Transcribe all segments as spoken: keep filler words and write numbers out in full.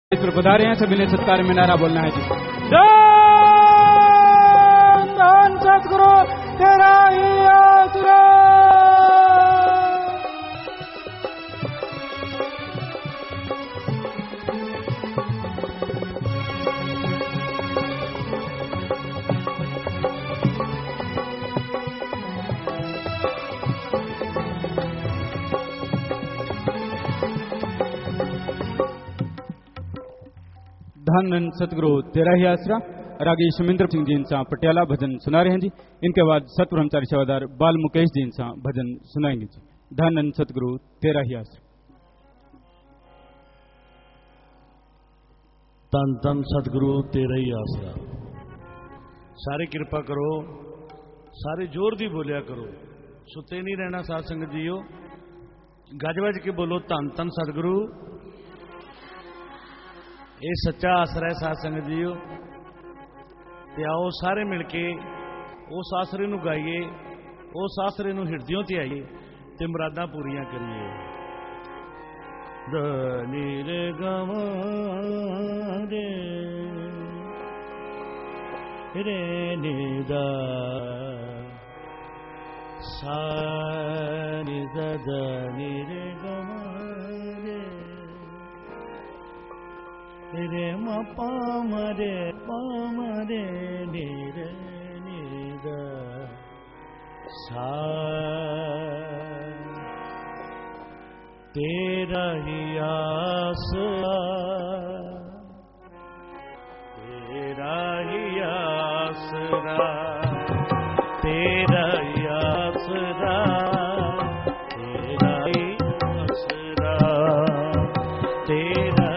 इस पर पधारे हैं, सभी ने सत्कार में नारा बोलना है जी। धन सतगुरु तेरा ही आसरा। धन सतगुरु तेरा ही आसरा। रागी शमिंद्र सिंह जी इंसा पटियाला भजन सुना रहे हैं जी। इनके बाद सतब्रह्मचारी सेवादार बाल मुकेश जी इंसा भजन सुनाएंगे जी। धन सतगुरु तेरा ही आसरा। धन धन सतगुरु तेरा ही आसरा। सारे कृपा करो, सारे जोर दी बोलिया करो, सुते नहीं रहना साध संगत जीओ। गज वज के बोलो धन धन सतगुरु ये सच्चा आसरा है साध संगत जीओ। ते आओ सारे मिलके उस आसरे नूं गाइए, उस आसरे नूं हिरदियों ते आइए ते मुरादां पूरियां करिए। धनी रे गवा रे रे नि दा सा नि दा दा नि रे गवा रे म पाम रे पाम रे नि रे नि द सा। तेरा ही आसरा, तेरा ही आसरा, तेरा ही आसरा, तेरा ही आसरा, तेरा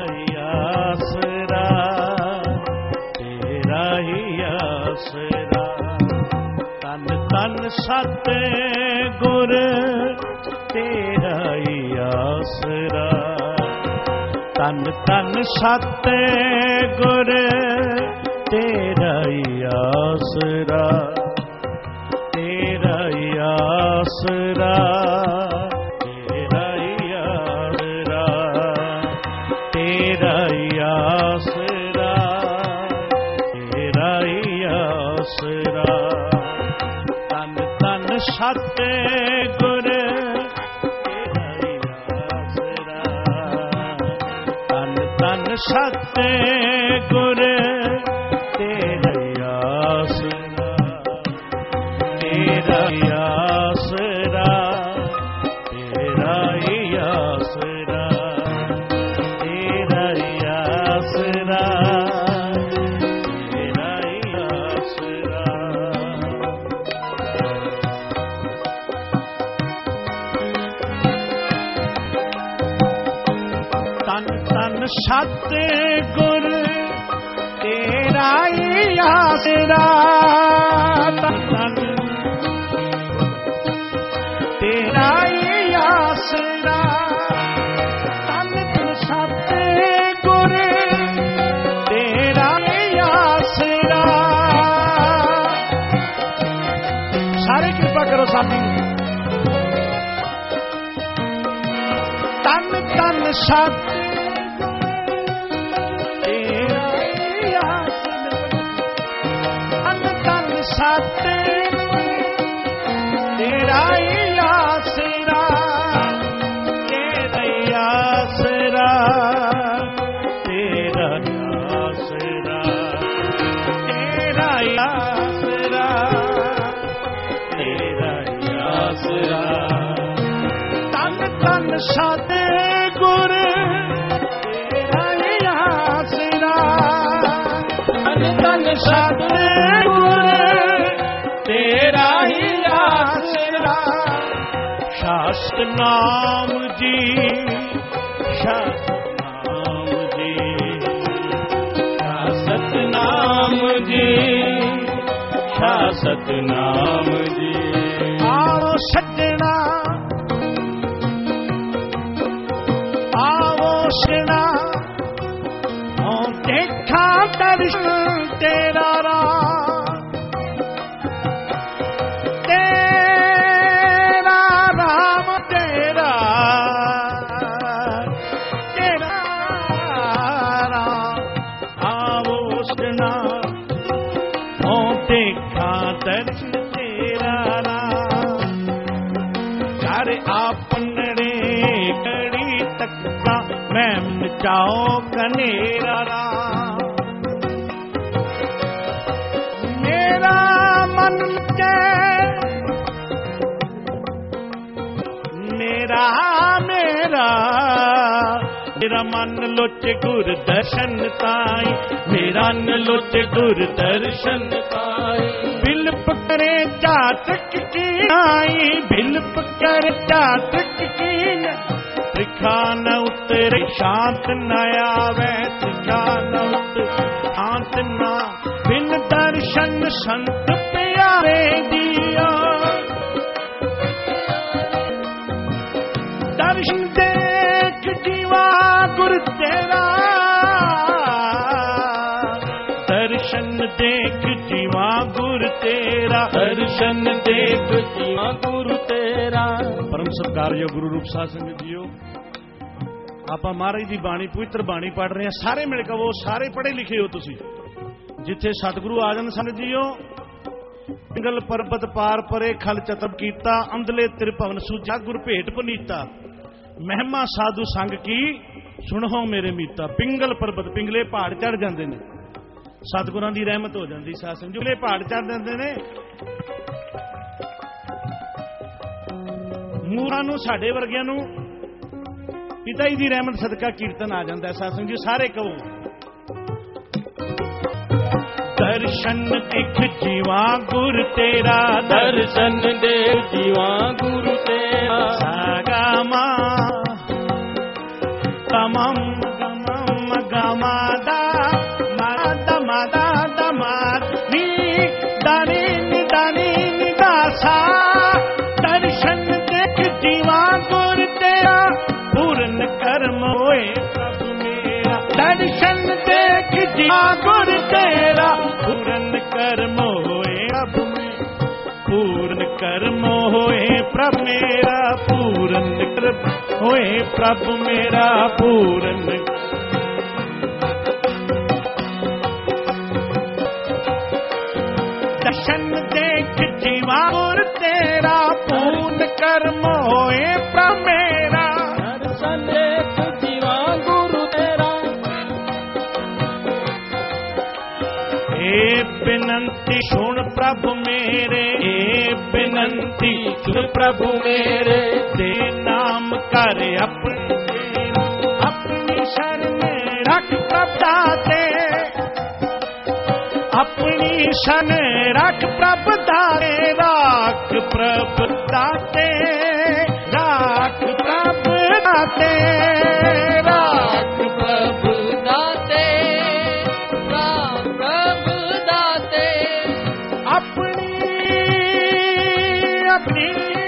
तन तन सत गुर तेरा ही आसरा। तन तन सत गुर तेरा ही आसरा, तेरा ही आसरा, तेरा ही आसरा, तेरा ही आसरा, तेरा ही आसरा। तन तन सत गुर तेरा ही आसरा। तन तन सत गुर तेरा ही आसरा, तेरा ही आसरा, तेरा ही आसरा, तेरा ही आसरा, तेरा ही आसरा। तन तन सत गुर तेरा ही आसरा। तन तेरा ही आसरा। तन तन सत गुर तेरा ही आसरा। सारे कृपा करो साथी। तन तन सत तेरा ही आसरा। तन तन सत तेरा ही आसरा, तेरा ही आसरा, तेरा ही आसरा, तेरा ही आसरा, तेरा ही आसरा। तन तन सत गुर तेरा ही आसरा। तन तन सत गुर तेरा ही आसरा। शास्त्र नाम जी, शास्त्र नाम जी, शास्त्र नाम जी, शास्त्र नाम जी। आओ सजना, आओ सजना, ओ देखा दर्शन तेरा राम। तेरा राम तेरा, तेरा सजना हो देखा दर्शन तेरा राम कर आपनड़े कड़ी तक्का मैं मिटाओ कनेरा राम मेरा मन के मेरा मेरा मेरा मन लोचे गुर दर्शन ताई मेरा न लोचे गुर दर्शन ताई बिलप करे चातक की आई बिलप करे चातक की त्रिखा न उतरे शांत न आवे त्रिखा न उतरे शांत न बिन दर्शन संत प्यारे दिया दर्शन देख जीवा गुर तेरा दर्शन देख जीवा गुर तेरा दर्शन देख जीवा गुरु तेरा परम सत्कारयोग गुरु रूप साध संगत जीओ आप महाराज दी बाणी पवित्र बाणी पढ़ रहे हैं सारे मिल के वो सारे पढ़े लिखे हो तुसी जिथे सतगुरु आ जान संगत जीओ पिंगल पर्वत पार परे खल चतब कीता अंधले त्रिभवन सूजा गुर भेट पुनीता महिमा साधु संग की सुनो मेरे मीता पिंगल पर्वत पिंगले पहाड़ चढ़ जाते हैं सतगुरां दी रहमत हो जाती साध संगत पिंगले पहाड़ चढ़ जाते हैं मूरां नूं साडे वर्गियां नूं पिता जी दी रहमत सदका कीर्तन आ जाता है साध संगत जी सारे कहो दर्शन देख जीवा गुर तेरा दर्शन देख जीवा गुरु तेरा सागा मा गमम गमम गमादा मादा मादा दमाद नी दानी नी दानी नी दासा दर्शन देख जीवा गुर तेरा पूर्ण कर्म होए प्रभु मेरा दर्शन देख जीवा गुर तेरा पूर्ण कर्म होए प्रभु में पूर्ण कर्म होए प्रभु मेरा पूर्ण कर्म होए प्रभु मेरा पूर्ण दर्शन देख जीवा गुर तेरा पूर्ण कर्म होए प्रभु मेरा दर्शन देख जीवा गुरु तेरा ए बिनंती सुन प्रभु मेरे ए बिनंती सुन प्रभु मेरे दे नाम कर अपने अपनी शरण रख प्रभु दाते अपनी शरण रख प्रभु दाते राख प्रभु दाते राख प्रभु दाते राख प्रभु दाते राख प्रभु दाते अपनी अपनी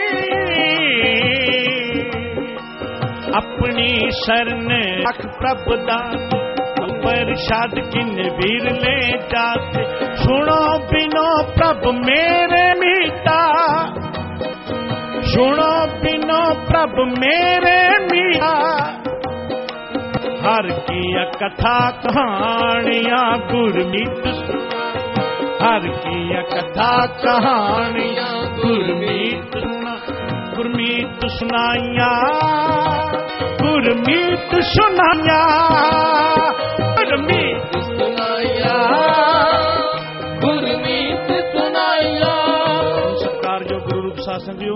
अपनी शरण रख प्रभु दाते प्रसाद किन वीर ले जाते सुनो बिनो प्रभु मेरे मीता सुनो बिनो प्रभु मेरे मीता हर किया कथा कहानियां गुरमीत हर किया कथा कहानियां गुरमीत गुरमीत सुनाइया गुरमीत सुनाइया गुरमीत सुनाइया गुरमीत सुनाइया सरकार जो गुरु रूप साध संगियो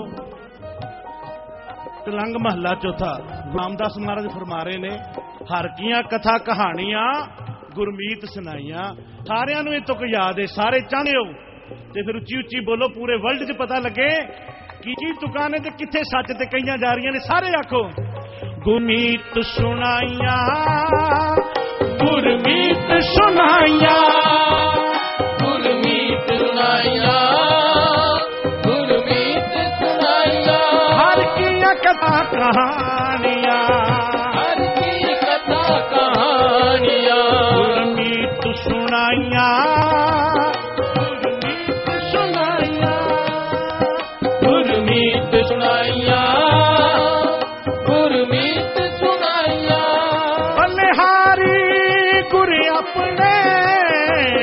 तिलंग महला चौथा रामदास महाराज फरमा रहे ने हर कियां कथा कहानियां गुरमीत सुनाइया सारियां नूं इह तुक याद है सारे चाहते हो ते फिर उच्ची उच्ची बोलो पूरे वर्ल्ड च पता लगे कि की तुकां ने ते कित्थे सच ते कईयां जा रही ने सारे आखो गुरमीत सुनाइया गुरमीत सुनाइया गुरमीत सुनाइया गुरमीत सुनाइया हर की कथा कहानियां हर की कथा कहानियां गुरमीत सुनाइया गुरमीत सुनाइया गुरमीत सुनाइया गुरमीत सुनाइया बलिहारी गुर अपने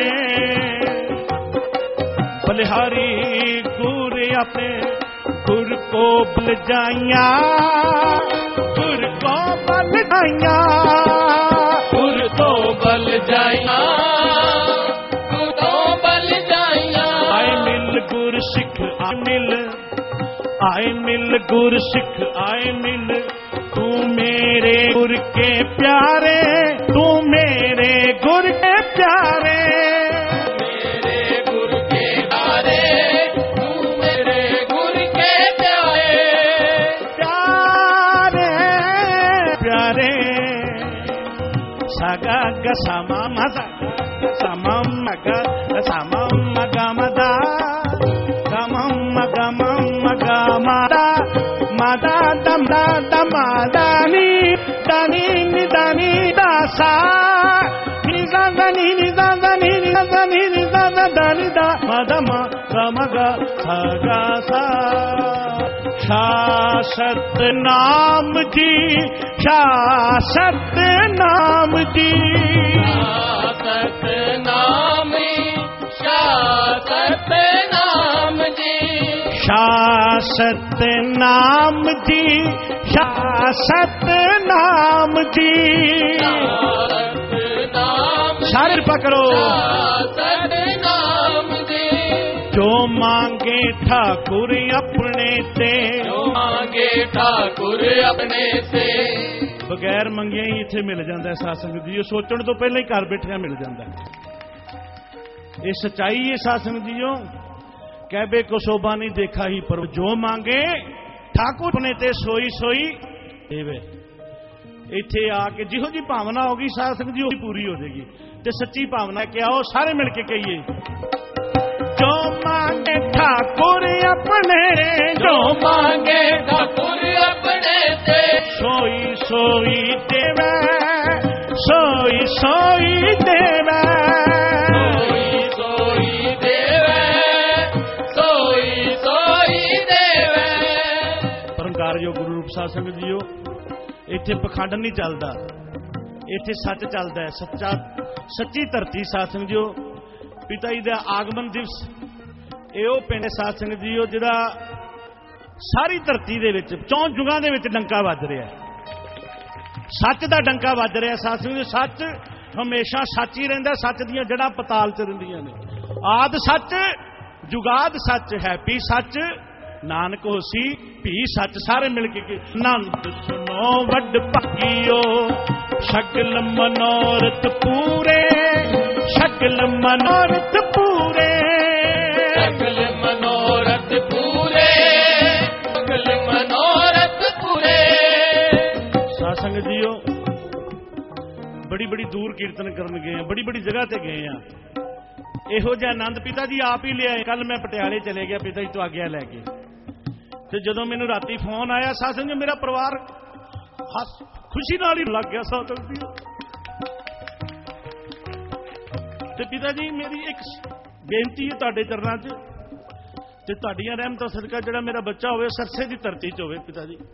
बलिहारी गुर अपने गुर को बलजाइया गुर को बलजाइया गुर को बलजाइया गुर को बलजाइया आए मिल गुर सिख आए मिल आए मिल गुर सिख आए मिल तू मेरे गुर के प्यारे तू मेरे गुर के प्यारे मेरे गुर के प्यारे तू मेरे गुर के प्यारे प्यारे प्यारे सगा ग समा मजा समम मग समम मग मदा गमम मग मग मदा मदा दम दा दम दानी दानी नि दानी दासा नि दा दानी नि दा दानी नि दा दानी नि दा दानी दा मदम गमग सगा सा शासत नाम जी शासत नाम जी शासत नाम शासत नाम जी शासत नाम जी शासत नाम जी शासत नाम सारे पकड़ो शासत नाम जी जो मांगे ठाकुर अपने ते जो मांगे ठाकुर अपने से बगैर मंगिया ही इत्थे मिल जाता है सत्संग जी सोचण तो पहले ही घर बैठिया मिल जाता है ये सच्चाई है सत्संग जीओ कहबे को शोभा नहीं देखा ही पर जो मांगे ठाकुर अपने ते सोई सोई देवे इत्थे आके जिहो जी भावना होगी सत्संग जी ओही पूरी हो जाएगी ते सच्ची भावना के आओ सारे मिलके कहिए जो मांगे ठाकुर अपने जो मांगे ठाकुर अपने से सोई सोई देवे सोई सोई देवे सोई सोई देवे सोई सोई देवे परंकार जो गुरु रूप साध संगत जीओ इत्थे पखंड नहीं चलता इत्थे सच चलता है सच्चा सच्ची धरती साध संगत जीओ पिता जी का आगमन दिवस यो पिंड साध संगत जीओ जिहड़ा सारी धरती दे विच चौं जुगां दे विच डंका वज रहा है सच का डंका वज रहा है साध संगत जी सच हमेशा सच ही रहिंदा सच दीयां जड़ां पताल च रहिंदियां ने आद सच जुगाद सच है पी सच नानक होसी भी सच सारे मिल के नंद सुनो वड भागियो शकल मनोरथ पूरे शकल मनोरथ पूरे सकल मनोरथ पूरे सकल मनोरथ पूरे सासंग जीओ बड़ी बड़ी दूर कीर्तन करन गए हैं बड़ी बड़ी जगह ते गए हैं इहो जिहा आनंद पिता जी आप ही ले आए कल मैं पटियाले चले गया पिता जी तो आग्या लैके ते जदों मैनूं राती फोन आया सासंग मेरा परिवार हस खुशी नाल ही लग गया सासंग जी ते पिता जी मेरी एक बेनती है तुहाडे चरनां च ते तुहाडीआं रहमतां सदका जिहड़ा मेरा बच्चा होवे सरसे दी धरती च होवे पिता जी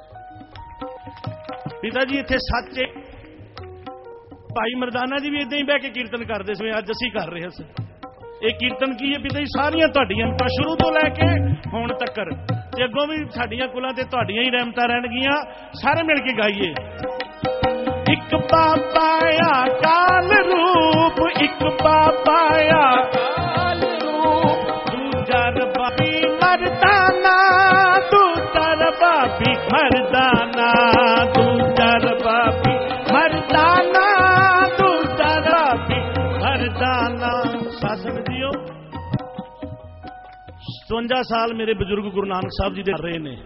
पिता जी इत्थे सच है भाई मरदाना जी भी इदां ही बह के कीर्तन करदे सी अज असीं कर रहे सी ये कीर्तन की है पिता जी सारियां तुहाडीआं तो शुरू तो लैके हुण तक्कर ते अगों भी साडीआं कुलां ते तुहाडीआं ही रहमतां रहणगीआं सारे मिल के गाइए एक बाबा आ काल रूप एक बाबा आ काल रूप दूजा रबाबी मरदाना दूजा रबाबी मरदाना दूजा रबाबी मरदाना दूजा रबाबी मरदाना सासंग जीओ सतवंजा साल मेरे बुजुर्ग गुरु नानक साहब जी दे रहे ने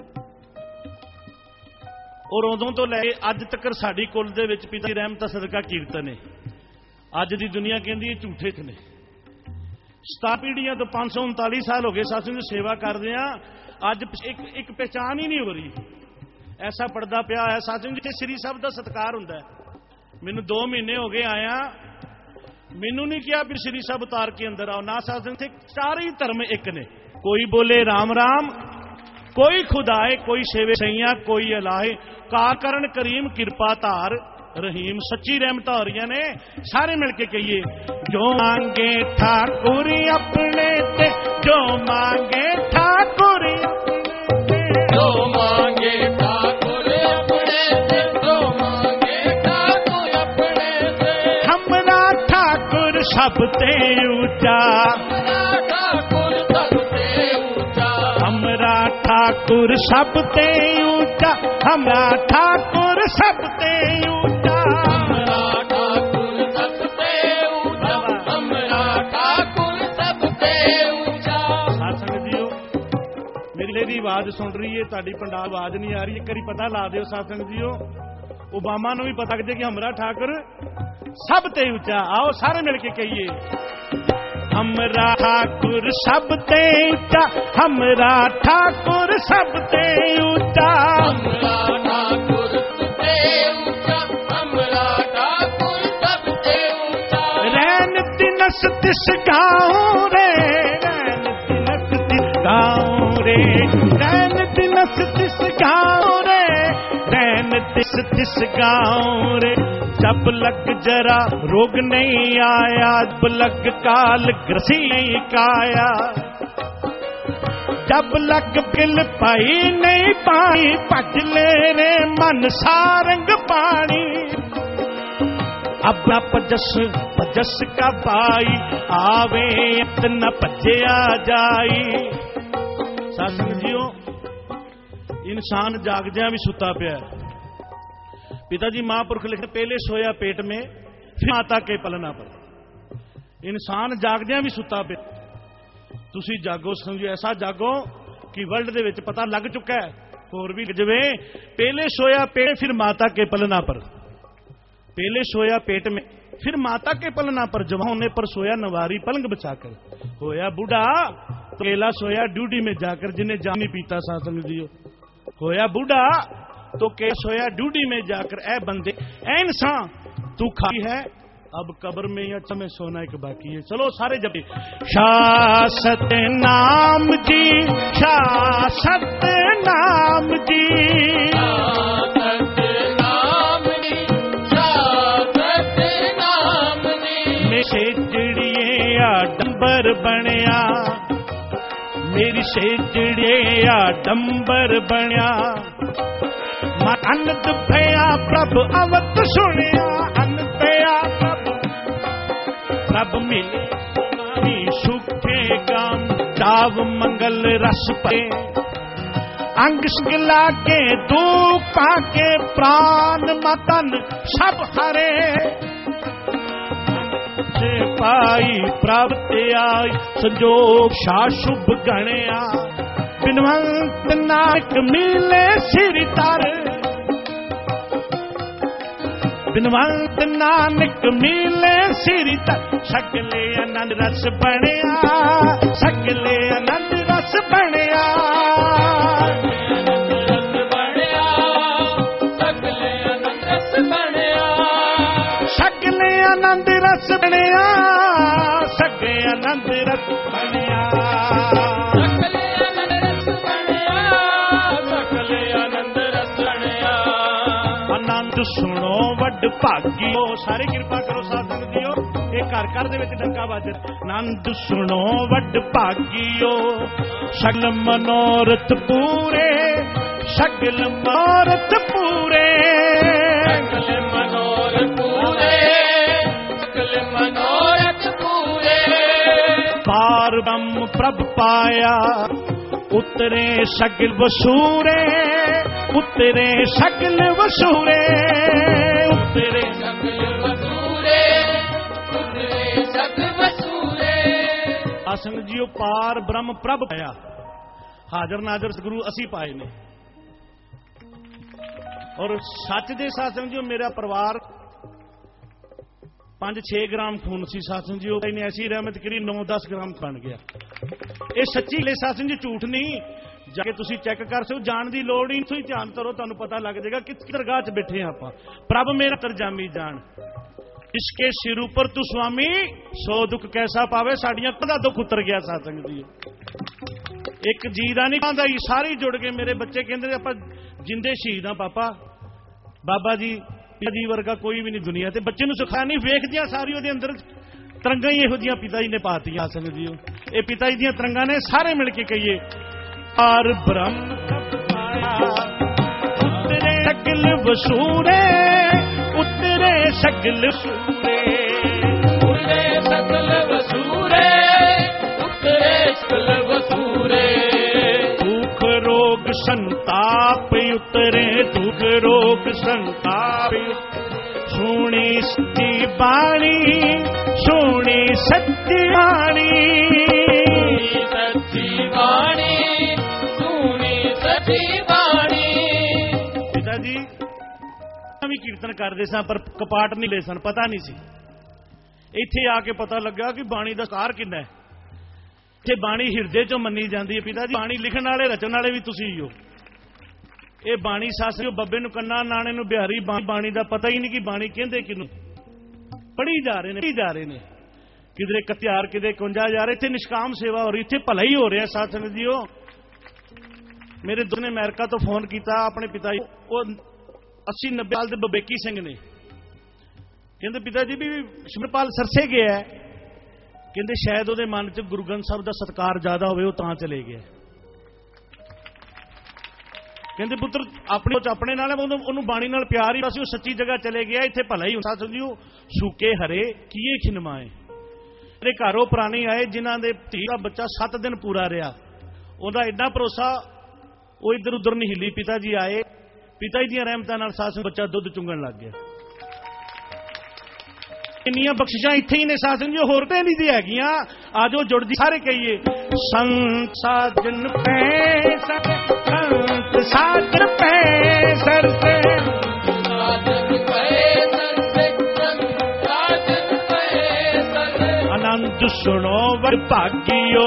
और उदों तो लै अज तक साडी कुल दे विच पिता दी रहमत सदका कीर्तन है अज दी दुनिया कहती है झूठे च ने सता पीढ़ियां तो पांच सौ उनताली साल हो गए सासू की सेवा करते हैं अज एक, एक पहचान ही नहीं हो रही ऐसा पड़दा पिया है सासू जिथे श्री साहब का सत्कार हुंदा है मैनू दो महीने हो गए आया मैनू नहीं किया भी श्री साहब उतार के अंदर आओ ना सासू थे चार ही धर्म एक ने कोई बोले राम राम कोई खुदाए कोई सेवे सैया कोई अलाहे का करण करीम कृपा धार रहीम सच्ची रहमत हो रही ने। सारे मिलके कहिए, जो मांगे ठाकुर अपने ते, जो मांगे ठाकुर अपने, जो मांगे ठाकुर अपने से, जो मांगे ठाकुर अपने से। हमरा ठाकुर सबते ऊंचा, ठाकुर सबसे ऊंचा, हमरा ठाकुर सबते ऊंचा, हमरा ठाकुर सबते ऊंचा, हमरा ठाकुर सबसे ऊंचा, हमरा ठाकुर सबसे ऊंचा। सासंग जीओ मेरी लेदी आवाज सुन रही है, ताड़ी पंडाल आवाज नहीं आ रही है, करी पता ला दियो सासंग जीओ। ओबामा नु भी पता लगे कि हमरा ठाकुर सबते ऊंचा। आओ सारे मिलके कहिए, हमरा ठाकुर सबते ऊंचा, हमरा ठाकुर सबते ऊंचा, हमरा ठाकुर सबसे ऊंचा, हमरा ठाकुर सबसे ऊंचा। रैन दिनस तिस गाँव रे, रैन दिनस तिस गाँव रे, रैन दिनस तिस गाँव रे, रैन दिस तिस गाँव रे। जब लग जरा रोग नहीं आया, जब लग काल ग्रसी नहीं काया, जब लग बिल पाई नहीं पाई, भज ले रे मन सारंग पानी। अब न पजस पजस का भाई आवे, इतना भजया जाई। सासंग जीओ इंसान जागदिया भी सुता पिया। पिताजी महापुरुष लिखते, पहले सोया पेट में फिर माता के पलना पर। इंसान जागदिया भी सुता पिया। तुसी जागो, समझो ऐसा जागो कि वर्ल्ड दे विच पता लग चुका है, होर भी जवे पहले सोया पेट फिर माता के पलना पर, पहले सोया पेट में फिर माता के पलना पर, जवां होने पर सोया नवारी पलंग बचाकर, होया बूढ़ा तो केला सोया ड्यूटी में जाकर, जिन्हें जाम नहीं पीता सासंग जीओ। होया बूढ़ा तो के सोया ड्यूटी में जाकर, ए बंदे ए इंसान तू खाई है, अब कब्र में या समय सोना एक बाकी है। चलो सारे जब शासत नाम जी, शासत नाम जी, शासत नाम जी, शासत नाम जी। मेरे चिड़िए डंबर बनया, मेरी सेजड़िया डंबर बनया। अनंत भया प्रभु अवत सुनिया, अनंत भया प्रभु प्रभु मिले सुखे गाम, चाव मंगल रस पे अंग सिगला के दुख पाके, प्राण मतन सब हरे। पाई प्राप्त आई संजोग शा शुभ गणया, बिनवंत नानक मिले सिर तर, बिनवंत नानक मिले सिर तर। सकले आनंद रस बनया, सकले आनंद रस बनया, सकले आनंद रस बनया, सकले आनंद रस बनया, सकले आनंद रस बनया, सकले आनंद रस बनया। आनंद सुनो वड भागियो, सारे कृपा करो साधन दियो, ये घर घर दे विच डंका वज। आनंद सुनो वड भागियो, सगल मनोरथ पूरे, सगल मनोरथ पूरे, सकल मनोरथ पूरे, सकल मनोरथ पूरे। पार ब्रह्म प्रभ पाया, उतरे सगल वसूरे, उतरे सगल वसूरे, उतरे सकल वसूरे, उतरे सकल वसूरे। आसंग जीओ पार ब्रह्म प्रभ पाया, हाजर नाजर सतगुरु असी पाए ने। और सच दे सासंग जीओ मेरा परिवार पांच छे ग्राम खून सी सासंग जीओ ने ऐसी रहमत करी नौ दस ग्राम बन गया। ये सच्ची ले सासंग जी, झूठ नहीं। जाके तुसी चेक कर सको, जान की लोड़ ही नहीं, ध्यान करो तुहानू पता लग जाएगा कि दरगाह च बैठे हैं आप। प्रभ मेरा तरजामी जान, इसके सिर ऊपर तू स्वामी सौ दुख कैसा पावे, साड़ियां कदा दुख उतर गया सासंग जी। एक जी का नहीं पाता, सारे जुड़ के मेरे बच्चे कहते आप जिंदे शहीद हाँ पापा। बाबा जी ਜੀ ਵਰਗਾ ਕੋਈ ਵੀ ਨਹੀਂ ਦੁਨੀਆ ਤੇ। ਬੱਚੇ ਨੂੰ ਸਿਖਾਇਆ ਨਹੀਂ, ਵੇਖਦਿਆਂ ਸਾਰੀ ਉਹਦੇ ਅੰਦਰ ਤਰੰਗਾਂ ਹੀ ਇਹੋ ਜਿਹੀਆਂ ਪਿਤਾ ਜੀ ਨੇ ਪਾਤੀਆਂ ਸੰਗਤ ਜੀਓ। ਇਹ ਪਿਤਾ ਜੀ ਦੀਆਂ ਤਰੰਗਾਂ ਨੇ, ਸਾਰੇ ਮਿਲ ਕੇ ਕਹੀਏ ਆਰ ਬ੍ਰਹਮ ਉਤਰੇ ਸ਼ਕਲ ਵਸੂਰੇ, ਉਤਰੇ ਸ਼ਕਲ ਵਸੂਰੇ, ਉਤਰੇ ਸ਼ਕਲ ਵਸੂਰੇ, ਉਤਰੇ ਸ਼ਕਲ ਵਸੂਰੇ। ਦੁਖ ਰੋਗ ਸੰਤਾਪ ਉਤਰੇ, ਦੁਖ ਰੋਗ ਸੰਤਾਪ। ਸੁਣੀ ਸੱਚੀ ਬਾਣੀ, ਸੁਣੀ ਸੱਚੀ ਬਾਣੀ, ਸੱਚੀ ਬਾਣੀ, ਸੁਣੀ ਸੱਚੀ ਬਾਣੀ। ਪਿਤਾ ਜੀ ਵੀ ਕੀਰਤਨ ਕਰਦੇ ਸਾਂ ਪਰ ਕਪਾਟ ਨਹੀਂ ਲੈ ਸਨ, ਪਤਾ ਨਹੀਂ ਸੀ। ਇੱਥੇ ਆ ਕੇ ਪਤਾ ਲੱਗਾ ਕਿ ਬਾਣੀ ਦਾ ਸਾਰ ਕਿੰਨਾ ਹੈ। ਇੱਥੇ ਬਾਣੀ ਹਿਰਦੇ ਚੋਂ ਮੰਨੀ ਜਾਂਦੀ ਹੈ। ਪਿਤਾ ਜੀ ਬਾਣੀ ਲਿਖਣ ਵਾਲੇ ਰਚਣ ਵਾਲੇ ਵੀ ਤੁਸੀਂ ਹੀ ਹੋ। ਇਹ ਬਾਣੀ ਸਾਸਰੀ ਬੱਬੇ ਨੂੰ ਕੰਨਾ, ਨਾਣੇ ਨੂੰ ਬਿਹਾਰੀ, ਬਾਣੀ ਦਾ ਪਤਾ ਹੀ ਨਹੀਂ ਕਿ ਬਾਣੀ ਕਹਿੰਦੇ ਕਿਹਨੂੰ। ਪੜ੍ਹੀ ਜਾ ਰਹੇ ਨੇ, ਪੜ੍ਹੀ ਜਾ ਰਹੇ ਨੇ, ਕਿਧਰੇ ਇਕੱਤਿਆਰ, ਕਿਧਰੇ ਇਕਵੰਜਾ ਹਜ਼ਾਰ। ਇੱਥੇ ਨਿਸ਼ਕਾਮ ਸੇਵਾ ਹੋ ਰਹੀ, ਇੱਥੇ ਭਲਾ ਹੀ ਹੋ ਰਿਹਾ। ਸਾਧ ਸੰਗਤ ਜੀਓ, ਮੇਰੇ ਦੋਸਤ ਨੇ ਅਮਰੀਕਾ ਤੋਂ ਫੋਨ ਕੀਤਾ ਆਪਣੇ ਪਿਤਾ ਜੀ, ਉਹ अस्सी नब्बे साल के बबेकी सिंह ने। कहते पिता जी भी शिमरपाल सरसे गया है, कहते शायद वो मन च गुरु ग्रंथ साहब का सत्कार ज्यादा हो चले गया। कहते पुत्र अपने अपने नाल उन्होंने बाणी नाल प्यार ही बस, वो सच्ची जगह चले गया। इत्थे भला ही साथ समझियो, सूके हरे किए खिनमाए। मेरे घरों पुराने आए जिन्हों के धी का बच्चा सत्त दिन पूरा रहा, उहदा एडा भरोसा, वो इधर उधर नहीं हिली। पिता जी आए, पिता जी दी रहमतां नाल सास बच्चा दुध चुंगण लग गया। इन्नियां बख्शिशां इत्थे ही ने सास जी, होर ते नहीं दी हैगियां। आजो जुड़ जी सारे कहिए संत साजन पे सर, संत साजन पे सर से, साजन पे सर से, संत साजन पे सर से। आनंद सुनो वर भागियो,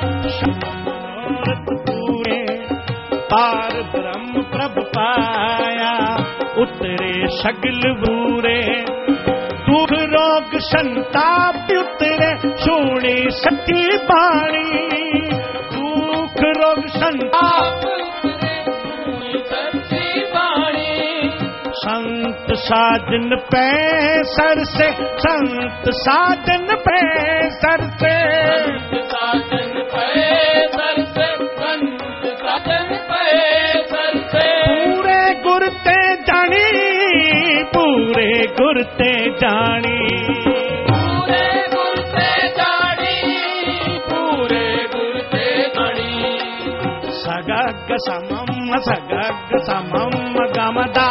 पूरे पार ब्रह्म प्रभ पाया, उतरे सगल बूरे। दुख रोग संताप उतरे, सुनी सच्ची बाणी। दुख रोग संताप उतरे, सुनी सच्ची बाणी। संत साजन पे सर से, संत साजन पे सर से, संत साजन पे सर से, संत साजन पे सर से। पूरे गुर ते जानी, पूरे गुर ते जानी, पूरे गुर ते जानी, पूरे गुर ते जानी। सगग समम सगग समम गमदा,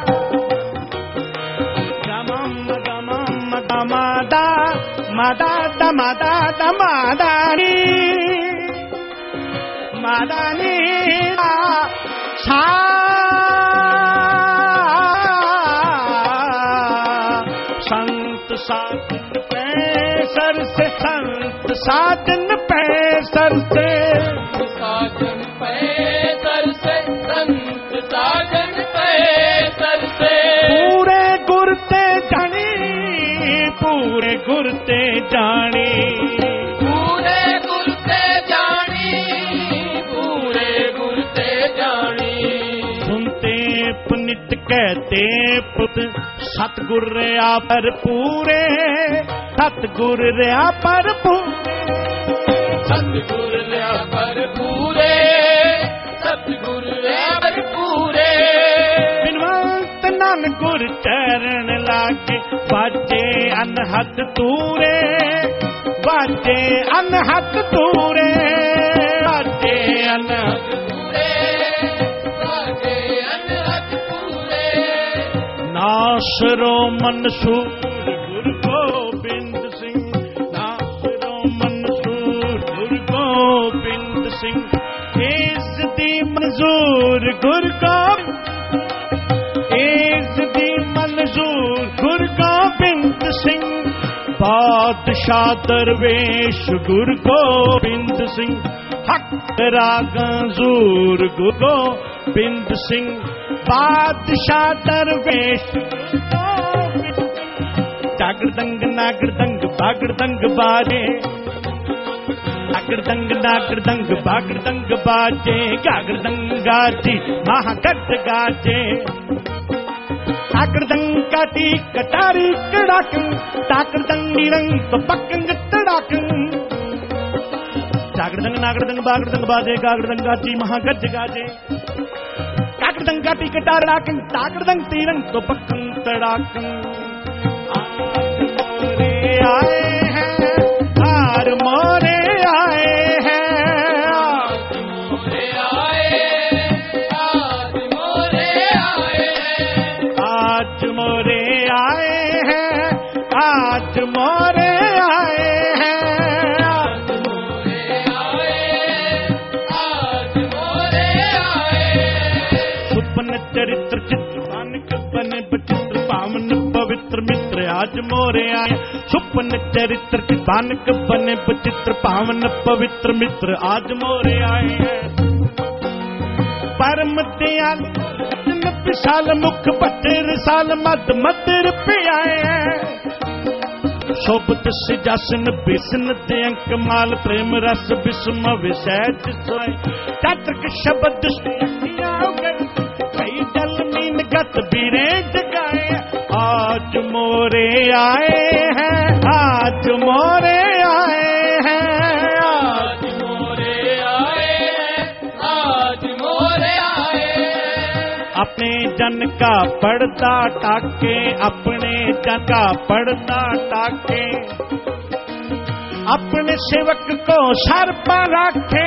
गमम गमम गमदा, मदा दमदा दमदानी, मदानी सा संत साजन पे सर से, संत साजन पे सर से, साजन पे सर से, संत साजन पे सर से। पूरे गुरते जानी, पूरे गुरते जानी, पूरे गुरते जानी, पूरे गुरते जानी। सुनते पुनित कहते पुत, सतगुर रहा पर पूरे, सतगुर रहा पर पूरे, सतगुर रहा पर पूरे, सतगुर रहा पर पूरे। बिनवंत नन गुर चरण लागे, बाजे अनहद तूरे, बाजे अनहद तूरे, बाजे अनहद पूरे, बाजे अनहद पूरे। नासरो मंसूर गुरु गोबिंद सिंह, नासरो मंसूर गुरु गोबिंद सिंह। इस दी मंजूर गुरु गोबिंद, इस दी मंजूर गुरु गोबिंद सिंह। बादशाह दरवेश गुरु गोबिंद सिंह, हक रागंजूर गुरु गोबिंद सिंह। बादशाह दरवेश जागरदंग नागरदंग बागरदंग बाजे, नागरदंग नागरदंग बागरदंग बाजे, गागरदंग गाजी महागट गाजे। ताकड़दंग काटी कटारी कड़ाकं ताकड़दंग रंग तो पक्कंग तड़ाकं जागड़दंग नागड़दंग बागड़दंग बाजे गागड़दंग गाची महागज गाजे काकड़दंग काटी कटार डाकं ताकड़दंग तीरंग तो पक्कंग तड़ाकं आए हैं हार मोरे आए हैं आज मोरे आए आज मोरे आए आज मोरे आए हैं आज मोरे आए हैं आज मोरे आए आज मोरे आए सुपन चरित्र चित्र मानक बने बचित्र पावन पवित्र मित्र आज मोरे आए सुपन चरित्र चितानक बने बचित्र पावन पवित्र मित्र आज मोरे आए हैं परम दयाल विशाल मुख बटेर साल मद मदिर पे आए हैं शोभत सिजासन बेसन दयंक माल प्रेम रस विषम विषय सोए चात्रक शब्द कई जल मीन गत बीरे जगाए आज मोरे आए हैं आज मोरे आए हैं आज मोरे आए आज मोरे आए अपने जन का पर्दा टाके अपने जन का पर्दा टाके अपने सेवक को सर पर रखे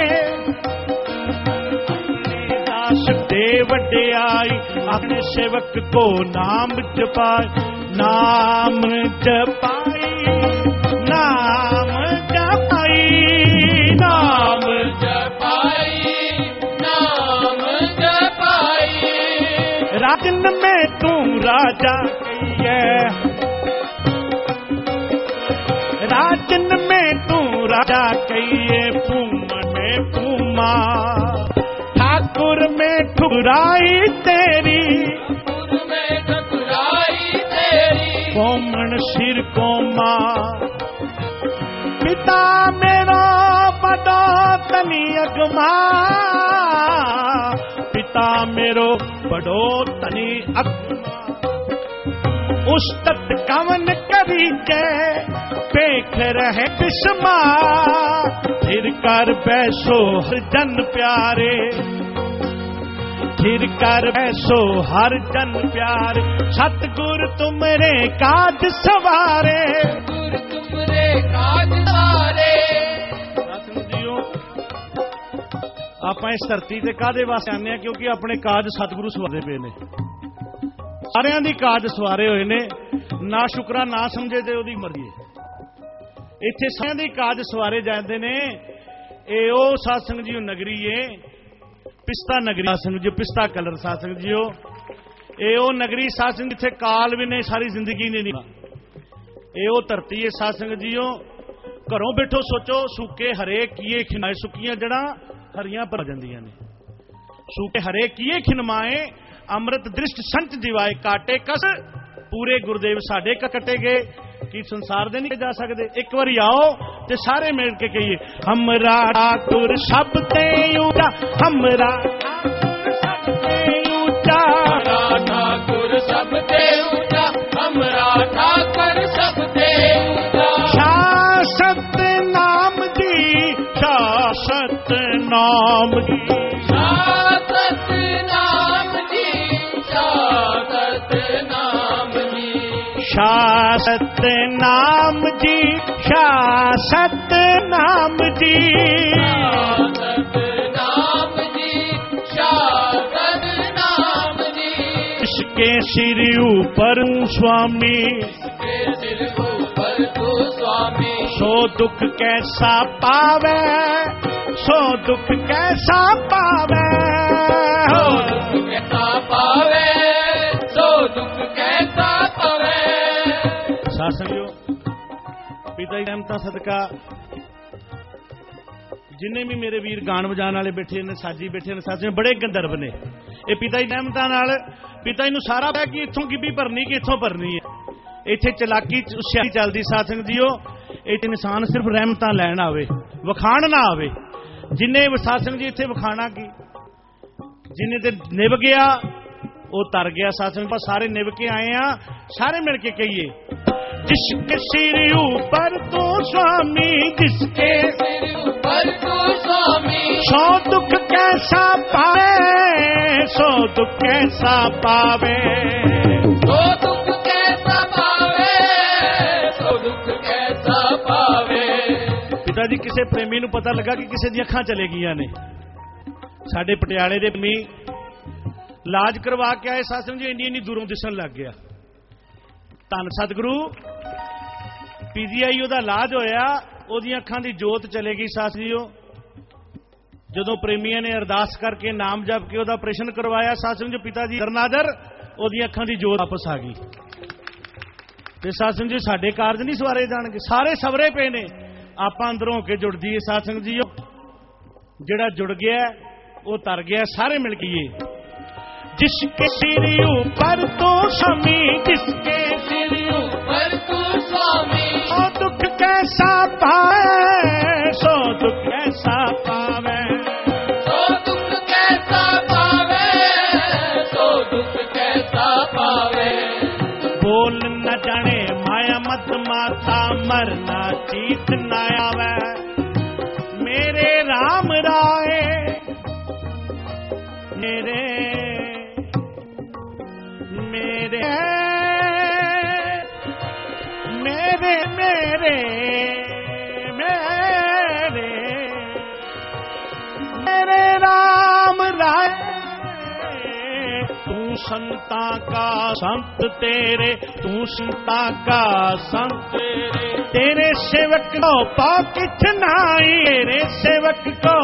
अपने दास देव आई अपने सेवक को नाम जपाए नाम जपाई नाम जपाई नाम जपाई नाम जपाई राजन में तू राजा कहिए राजन में तू राजा कहिए पूमने पूमा ठाकुर में ठुराई तेरी ठाकुर में ठकुराई तेरी कोमण सिर कोमा पिता मेरो बड़ो तनी अगमा पिता मेरो बड़ो तनी अगमा उस तत् कवन करी के पेख रहे बिस्मा फिर कर बैसो हर जन प्यारे फिर कर बैसो हर जन प्यारे सतगुर तुमरे काज सवारे गुर तुमरे काज सारे सतगुरु ਆਪਾਂ ਇਸ ਧਰਤੀ ਤੇ ਕਾਦੇ ਵਾਸਤੇ ਆਨੇ ਆ ਕਿਉਂਕਿ ਆਪਣੇ ਕਾਜ ਸਤਿਗੁਰੂ ਸਵਾਰੇ ਪਏ ਨੇ ਸਾਰਿਆਂ ਦੀ ਕਾਜ ਸਵਾਰੇ ਹੋਏ ਨੇ ਨਾ ਸ਼ੁਕਰਾ ਨਾ ਸਮਝੇ ਤੇ ਉਹਦੀ ਮਰਜ਼ੀ ਹੈ ਇੱਥੇ ਸਾਰਿਆਂ ਦੀ ਕਾਜ ਸਵਾਰੇ ਜਾਂਦੇ ਨੇ ਇਹ ਉਹ ਸਾਧ ਸੰਗਤ ਜੀਓ ਨਗਰੀ ਏ ਪਿਸਤਾ ਨਗਰੀ ਸਾਧ ਸੰਗਤ ਜੀਓ ਪਿਸਤਾ ਕਲਰ ਸਾਧ ਸੰਗਤ ਜੀਓ ਇਹ ਉਹ ਨਗਰੀ ਸਾਧ ਸੰਗਤ ਜਿੱਥੇ ਕਾਲ ਵੀ ਨੇ ਸਾਰੀ ਜ਼ਿੰਦਗੀ ਨੇ ਨਹੀਂ ਇਹ ਉਹ ਧਰਤੀ ਏ ਸਾਧ ਸੰਗਤ ਜੀਓ ਘਰੋਂ ਬੈਠੋ ਸੋਚੋ ਸੁੱਕੇ ਹਰੇ ਕੀਏ ਖਿਨਾਏ ਸੁੱਕੀਆਂ ਜੜਾਂ हरियां पर जांदियां ने सूखे हरे किए खिनमाए अमृत दृष्ट संत दिवाए काटे कस पूरे गुरुदेव साडे का कटे गए कि संसार दे नहीं जा सकते एक बार आओ ते सारे मिल के कहिए हमरा ठाकुर सब ते ऊंचा हमरा ठाकुर सब ते ऊंचा हमरा ठाकुर सब ते ऊंचा शासत नाम दी शासत नाम दी शासत नाम जी शासत नाम जी शासत नाम जी शासत नाम जी शासत नाम जी शासत नाम जी इसके सिर ऊपर स्वामी इसके सिर ऊपर तू स्वामी सो दुख कैसा पावे सो दुख कैसा पावे सो दुख कैसा पावे सो दुख कैसा पावे साथ संगियो पिता जी रहमतां सदका जिन्ने भी मेरे वीर गान बजाने वाले बैठे ने साजी बैठे ने साथ बड़े गंदरब ने ये पिता जी रहमतां नाल पिता जी नूं सारा पता कि इत्थों की भी भरनी कि इत्थों भरनी है इत्थे चलाकी हुशियारी चलदी साथ संगत जीओ इत्थे इंसान सिर्फ रहमतां लैण आवे वखाण ना आवे जिन्ने साथ संगत जी इत्थे वखाणा की जिन्ने ते निभ गया वो तर गया। सत्संग सारे निभ के आए हैं, सारे मिल के कहिए, जिसके सिर ऊपर तो स्वामी, जिसके सिर ऊपर तू स्वामी, सौ दुख कैसा पावे, सौ दुख कैसा पावे, सो दुख कैसा पावे, सो दुख कैसा पावे। पिता जी किसी प्रेमी नूं पता लगा कि किसी दी अखां चले गईयां ने। साडे पटियाले दे प्रेमी इलाज करवा के आए, सत्संग जी इंनी इंनी दूरों दिसन लग गया। धन सतगुरु पीजीआई ओदा इलाज होया, ओदी अखां दी जोत चले गई। सास जीओ जदों प्रेमियां ने अरदास करके नाम जप के ओदा ऑपरेशन करवाया, सत्संग जी पिता जी दरनादर ओदी अखां दी जोत वापस आ गई। ते सत्संग जी साडे कारज नहीं सवारे जाणगे, सारे सवरे पे ने, आपां अंदरों होके जुड़ जाइए। सत्संग जी जिहड़ा जुड़ गया वो तर गया। सारे मिल गए, जिसके सिर ऊपर तो स्वामी, जिसके सिर ऊपर तू स्वामी, सो दुख कैसा पावे, सो दुख कैसा पावे, सो दुख कैसा पावे, सो दुख कैसा पावे। बोल न जाने माया मत माता, मरना चीत न आवे, मेरे राम राय, मेरे मेरे मेरे मेरे मेरे मेरे राम राय, तू संता का संत तेरे, तू संता का संत तेरे, तेरे सेवक को पाकिट नाई, तेरे सेवक को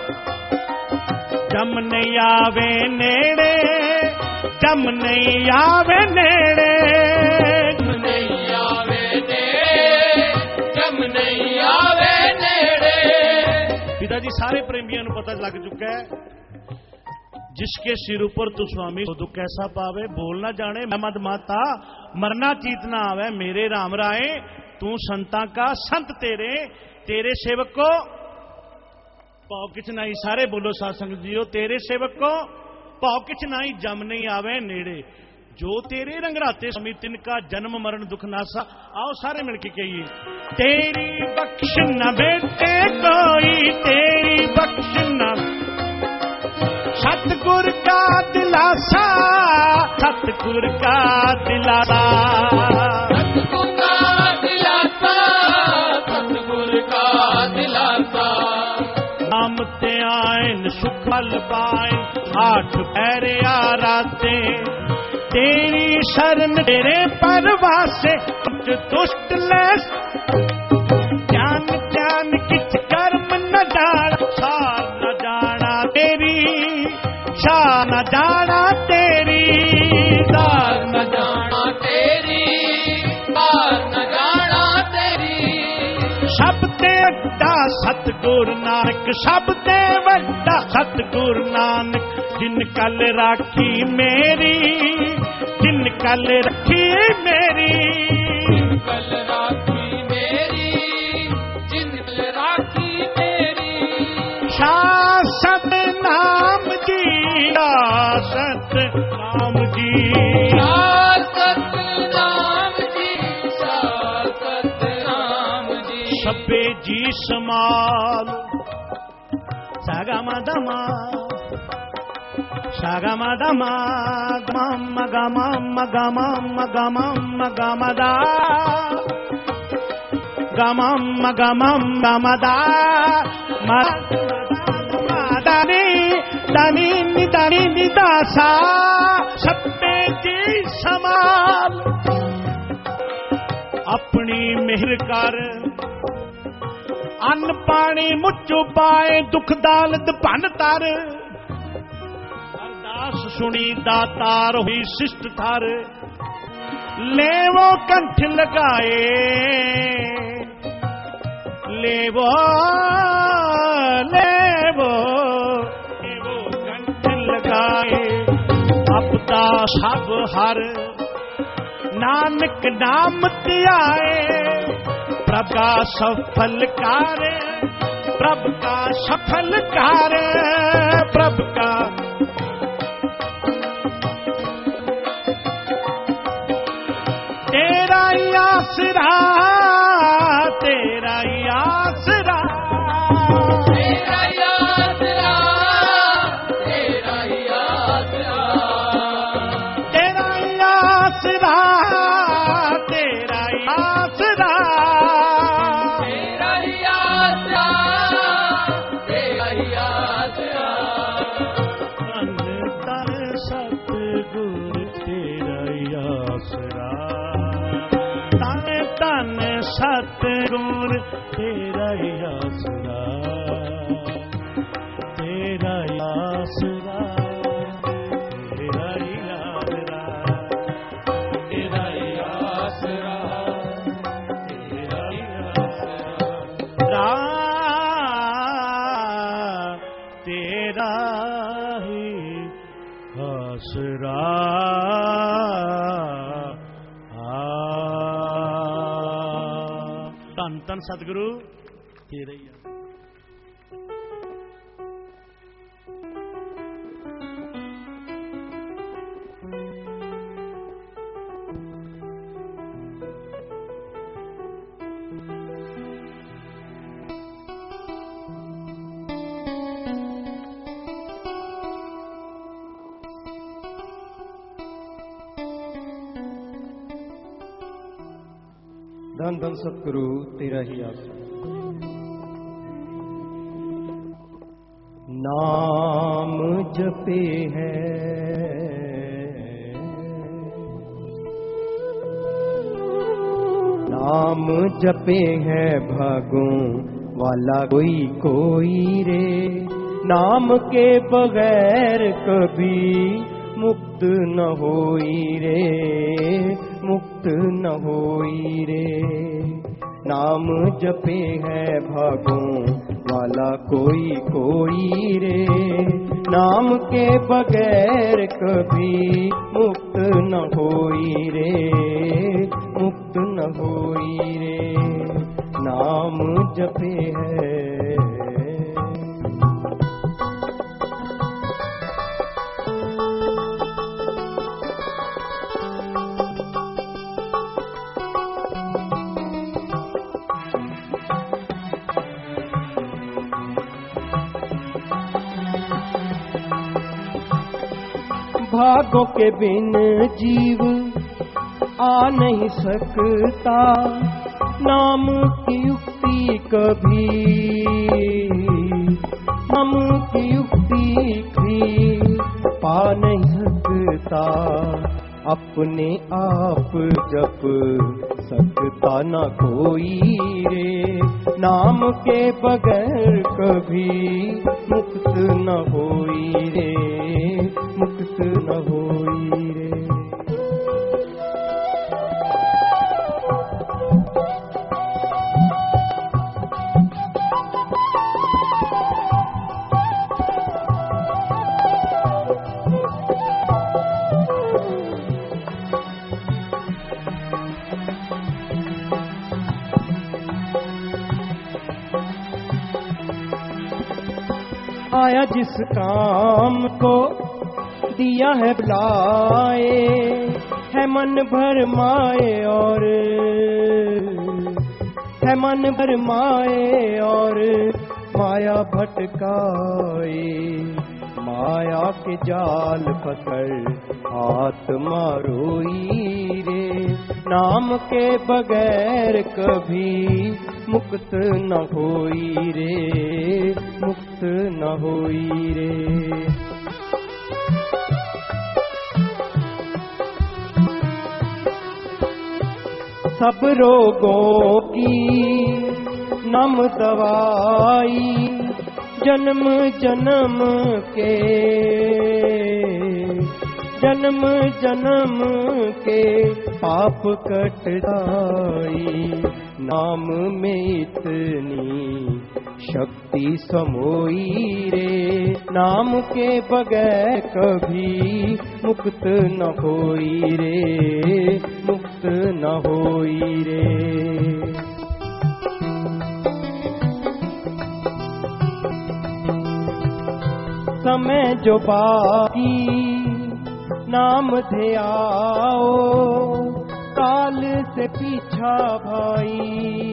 जम नहीं आवे नेड़े, जम नहीं आवे नेड़े, जम नहीं आवे नेड़े, जम नहीं आवे नेड़े। पिताजी सारे प्रेमियों को पता लग चुका है, जिसके सिर ऊपर तू स्वामी, सो दुख कैसा पावे, बोलना जाने मद माता, मरना चीत ना आवे, मेरे राम राय, तू संता का संत तेरे, तेरे सेवक को पाओ किच नाई। सारे बोलो सत्संग जीओ, तेरे सेवक को पाओ किच नाई, जम नहीं आवे नेड़े, जो तेरे रंगराते स्वामी, तिनका जन्म मरण दुख नासा। आओ सारे मिलके कहिए, तेरी बख्श न बेटे कोई, तेरी बख्श न, सतगुर का दिलासा, सतगुर का दिलासा, सतगुर का दिलासा, सतगुर का दिलासा। नाम ते आयन सुखल पायन, आठ पैरे आराते, तेरी शरण तेरे परवासे, दुष्ट लैस ज्ञान ज्ञान किच कर्म न जाना, सार न जाना तेरी, शाह न जाना तेरी, सार न जाना तेरी, सार न जाना तेरी। शब्द अड्डा सतगुर नानक, शब्द वड्डा सतगुर नानक, जिन कल राखी मेरी, जिन कल रखी मेरी, जिन कल राखी मेरी, जिन कल राखी मेरी। शासत नाम जी, शासत नाम जी, शासत नाम जी, शासत नाम जी। सभे जी समाल, सागा मादमा, सागा मादमा, गम गम गम गम गम दा, गम गम गम दा, दानी दानी निदानी निदासा, सभे जी समाल, अपनी मेहर कर, अन्न पानी मुझो पाए, दुख दालत भन तर, अरदास सुनी दातार हुई शिष्ट थार, ले वो कंठ लगाए, ले वो ले वो ले वो कंठ लगाए, अपदा सब हर नानक नाम ध्याए, प्रभ का सफल कार्य, प्रभ का सफल कार्य, प्रभ का सतगुर तेरा ही आसरा, तेरा ही आसरा, तेरा ही आसरा, तेरा ही आसरा, तेरा ही आसरा, रा तेरा ही आसरा। धन धन सतगुरु तेरे ही। धन धन सतगुरु तेरा ही आसरा। नाम जपे है नाम जपे है भागों वाला कोई कोई रे, नाम के बगैर कभी मुक्त न होई रे, मुक्त न होई रे। नाम जपे है भागों वाला कोई कोई रे, नाम के बगैर कभी मुक्त न होई रे, मुक्त न होई रे। नाम जपे है भागों के बिन जीव आ नहीं सकता, नाम की युक्ति कभी, नाम की युक्ति भी पा नहीं सकता। अपने आप जप सकता न कोई रे, नाम के बगैर कभी मुक्त न होई रे, मुक्त न होई रे। आया जिस काम को दिया है बुलाए, है मन भर माए और है मन भर माए और माया भटकाए। माया के जाल पकड़ आत्मा रोई रे, नाम के बगैर कभी मुक्त न होई रे, मुक्त न होई रे। सब रोगों की नम दवाई, जन्म जन्म के जन्म जन्म के पाप कट जाई। नाम में इतनी शक्ति समोई रे, नाम के बगैर कभी मुक्त न होई रे, मुक्त न होई रे। समय जो बाकी नाम ध्याओ, काल से पीछा भाई,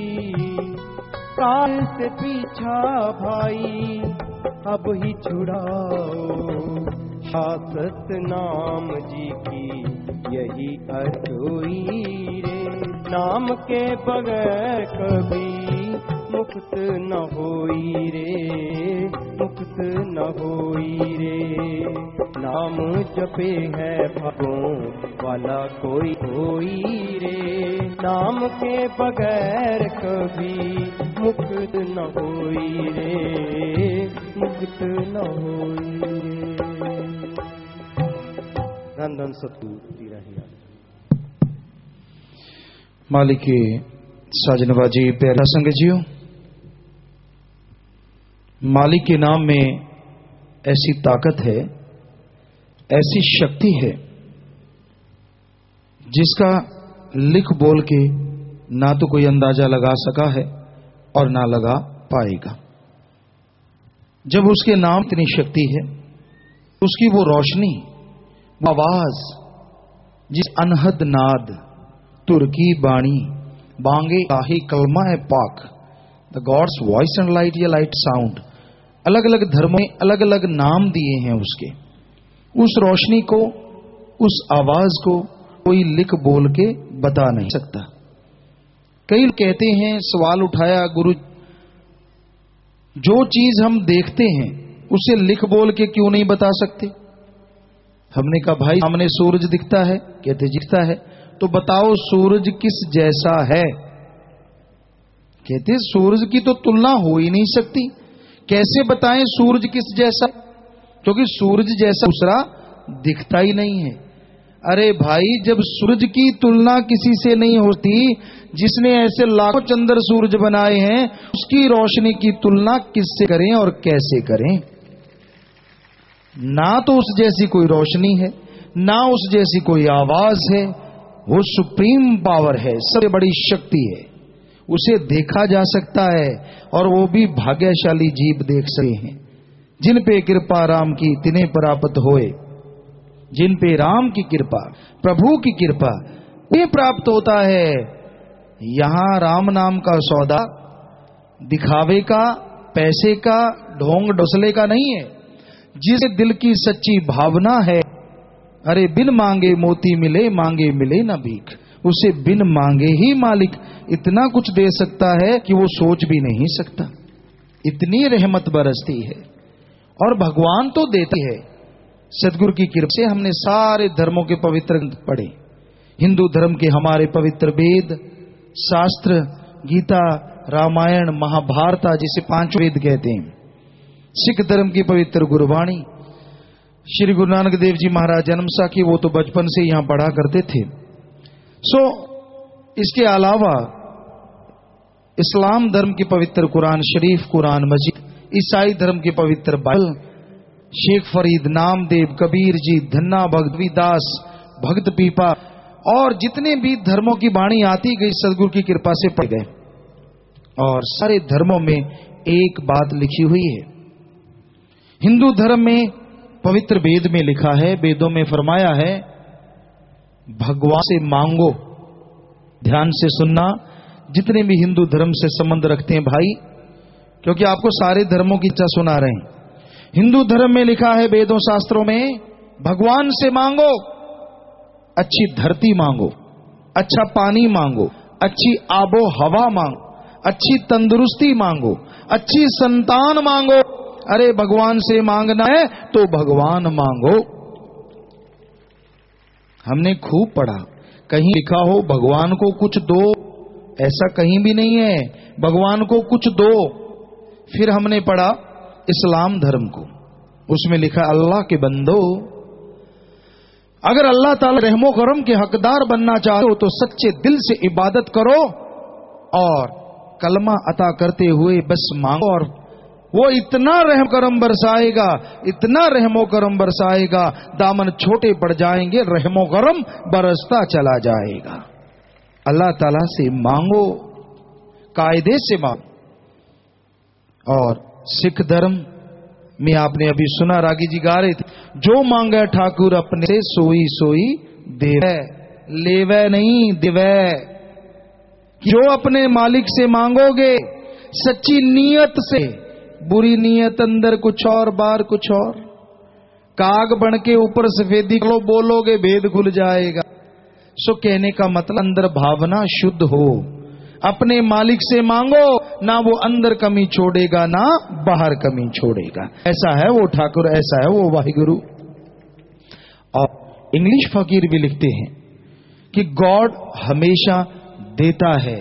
काल से पीछा भाई अब ही छुड़ाओ। शासत नाम जी की यही अर्थोई रे, नाम के बगैर कभी मुक्त न होई रे, मुक्त न होई रे। नाम जपे है भगों वाला कोई होई रे, नाम के बगैर कभी मुक्त न होई रे, मुक्त न होई रे। धन धन सतगुरु तेरा मालिक के साजनबाजी प्यारा संग जियो, मालिक के नाम में ऐसी ताकत है, ऐसी शक्ति है जिसका लिख बोल के ना तो कोई अंदाजा लगा सका है और ना लगा पाएगा। जब उसके नाम इतनी शक्ति है, उसकी वो रोशनी, वो आवाज, जिस अनहद नाद तुर्की बाणी बांगे आही कलमा है पाक, the God's voice and light, या लाइट साउंड, अलग अलग धर्मों में अलग अलग नाम दिए हैं उसके। उस रोशनी को, उस आवाज को कोई लिख बोल के बता नहीं सकता। कई कहते हैं, सवाल उठाया, गुरु जो चीज हम देखते हैं उसे लिख बोल के क्यों नहीं बता सकते? हमने कहा भाई सामने सूरज दिखता है, कहते दिखता है, तो बताओ सूरज किस जैसा है? कहते सूरज की तो तुलना हो ही नहीं सकती, कैसे बताएं सूरज किस जैसा? क्योंकि सूरज जैसा दूसरा दिखता ही नहीं है। अरे भाई, जब सूरज की तुलना किसी से नहीं होती, जिसने ऐसे लाखों चंद्र सूरज बनाए हैं, उसकी रोशनी की तुलना किससे करें और कैसे करें? ना तो उस जैसी कोई रोशनी है, ना उस जैसी कोई आवाज है। वो सुप्रीम पावर है, सबसे बड़ी शक्ति है, उसे देखा जा सकता है, और वो भी भाग्यशाली जीव देख सके हैं। जिन पे कृपा राम की तिन्हें प्राप्त होए, जिन पे राम की कृपा, प्रभु की कृपा उन्हें प्राप्त होता है। यहां राम नाम का सौदा दिखावे का, पैसे का, ढोंग डोसले का नहीं है। जिसे दिल की सच्ची भावना है, अरे बिन मांगे मोती मिले, मांगे मिले ना भीख, उसे बिन मांगे ही मालिक इतना कुछ दे सकता है कि वो सोच भी नहीं सकता। इतनी रहमत बरसती है, और भगवान तो देते है। सदगुरु की कृपा से हमने सारे धर्मों के पवित्र ग्रंथ पढ़े। हिंदू धर्म के हमारे पवित्र वेद शास्त्र, गीता, रामायण, महाभारत, जिसे पांच वेद कहते हैं। सिख धर्म की पवित्र गुरबाणी, श्री गुरु नानक देव जी महाराज जन्म साखी, वो तो बचपन से यहां पढ़ा करते थे। सो इसके अलावा इस्लाम धर्म की पवित्र कुरान शरीफ, कुरान मजीद, ईसाई धर्म की पवित्र बाइबल, शेख फरीद, नामदेव, कबीर जी, धन्ना भगवीदास, भक्त पीपा, और जितने भी धर्मों की वाणी आती गई सदगुरु की कृपा से पढ़ गए। और सारे धर्मों में एक बात लिखी हुई है। हिंदू धर्म में पवित्र वेद में लिखा है, वेदों में फरमाया है, भगवान से मांगो। ध्यान से सुनना, जितने भी हिंदू धर्म से संबंध रखते हैं भाई, क्योंकि आपको सारे धर्मों की इच्छा सुना रहे हैं। हिंदू धर्म में लिखा है वेदों शास्त्रों में, भगवान से मांगो, अच्छी धरती मांगो, अच्छा पानी मांगो, अच्छी आबो हवा मांगो, अच्छी तंदुरुस्ती मांगो, अच्छी संतान मांगो। अरे भगवान से मांगना है तो भगवान मांगो। हमने खूब पढ़ा, कहीं लिखा हो भगवान को कुछ दो, ऐसा कहीं भी नहीं है। भगवान को कुछ दो। फिर हमने पढ़ा इस्लाम धर्म को, उसमें लिखा अल्लाह के बंदो, अगर अल्लाह ताला रहमो करम के हकदार बनना चाहते हो तो सच्चे दिल से इबादत करो और कलमा अता करते हुए बस मांगो, और वो इतना रहम करम बरसाएगा, इतना रहमो करम बरसाएगा, दामन छोटे पड़ जाएंगे, रहमो करम बरसता चला जाएगा। अल्लाह ताला से मांगो, कायदे से मांगो। और सिख धर्म में आपने अभी सुना, रागी जी गा रहे थे, जो मांगे ठाकुर अपने से सोई सोई देवे, लेवे नहीं देवे। जो अपने मालिक से मांगोगे सच्ची नीयत से, बुरी नीयत अंदर कुछ और बाहर कुछ और, काग बन के ऊपर सफेदी लो बोलोगे भेद खुल जाएगा। सो कहने का मतलब अंदर भावना शुद्ध हो, अपने मालिक से मांगो ना वो अंदर कमी छोड़ेगा ना बाहर कमी छोड़ेगा। ऐसा है वो ठाकुर, ऐसा है वो वाहिगुरु। और इंग्लिश फकीर भी लिखते हैं कि गॉड हमेशा देता है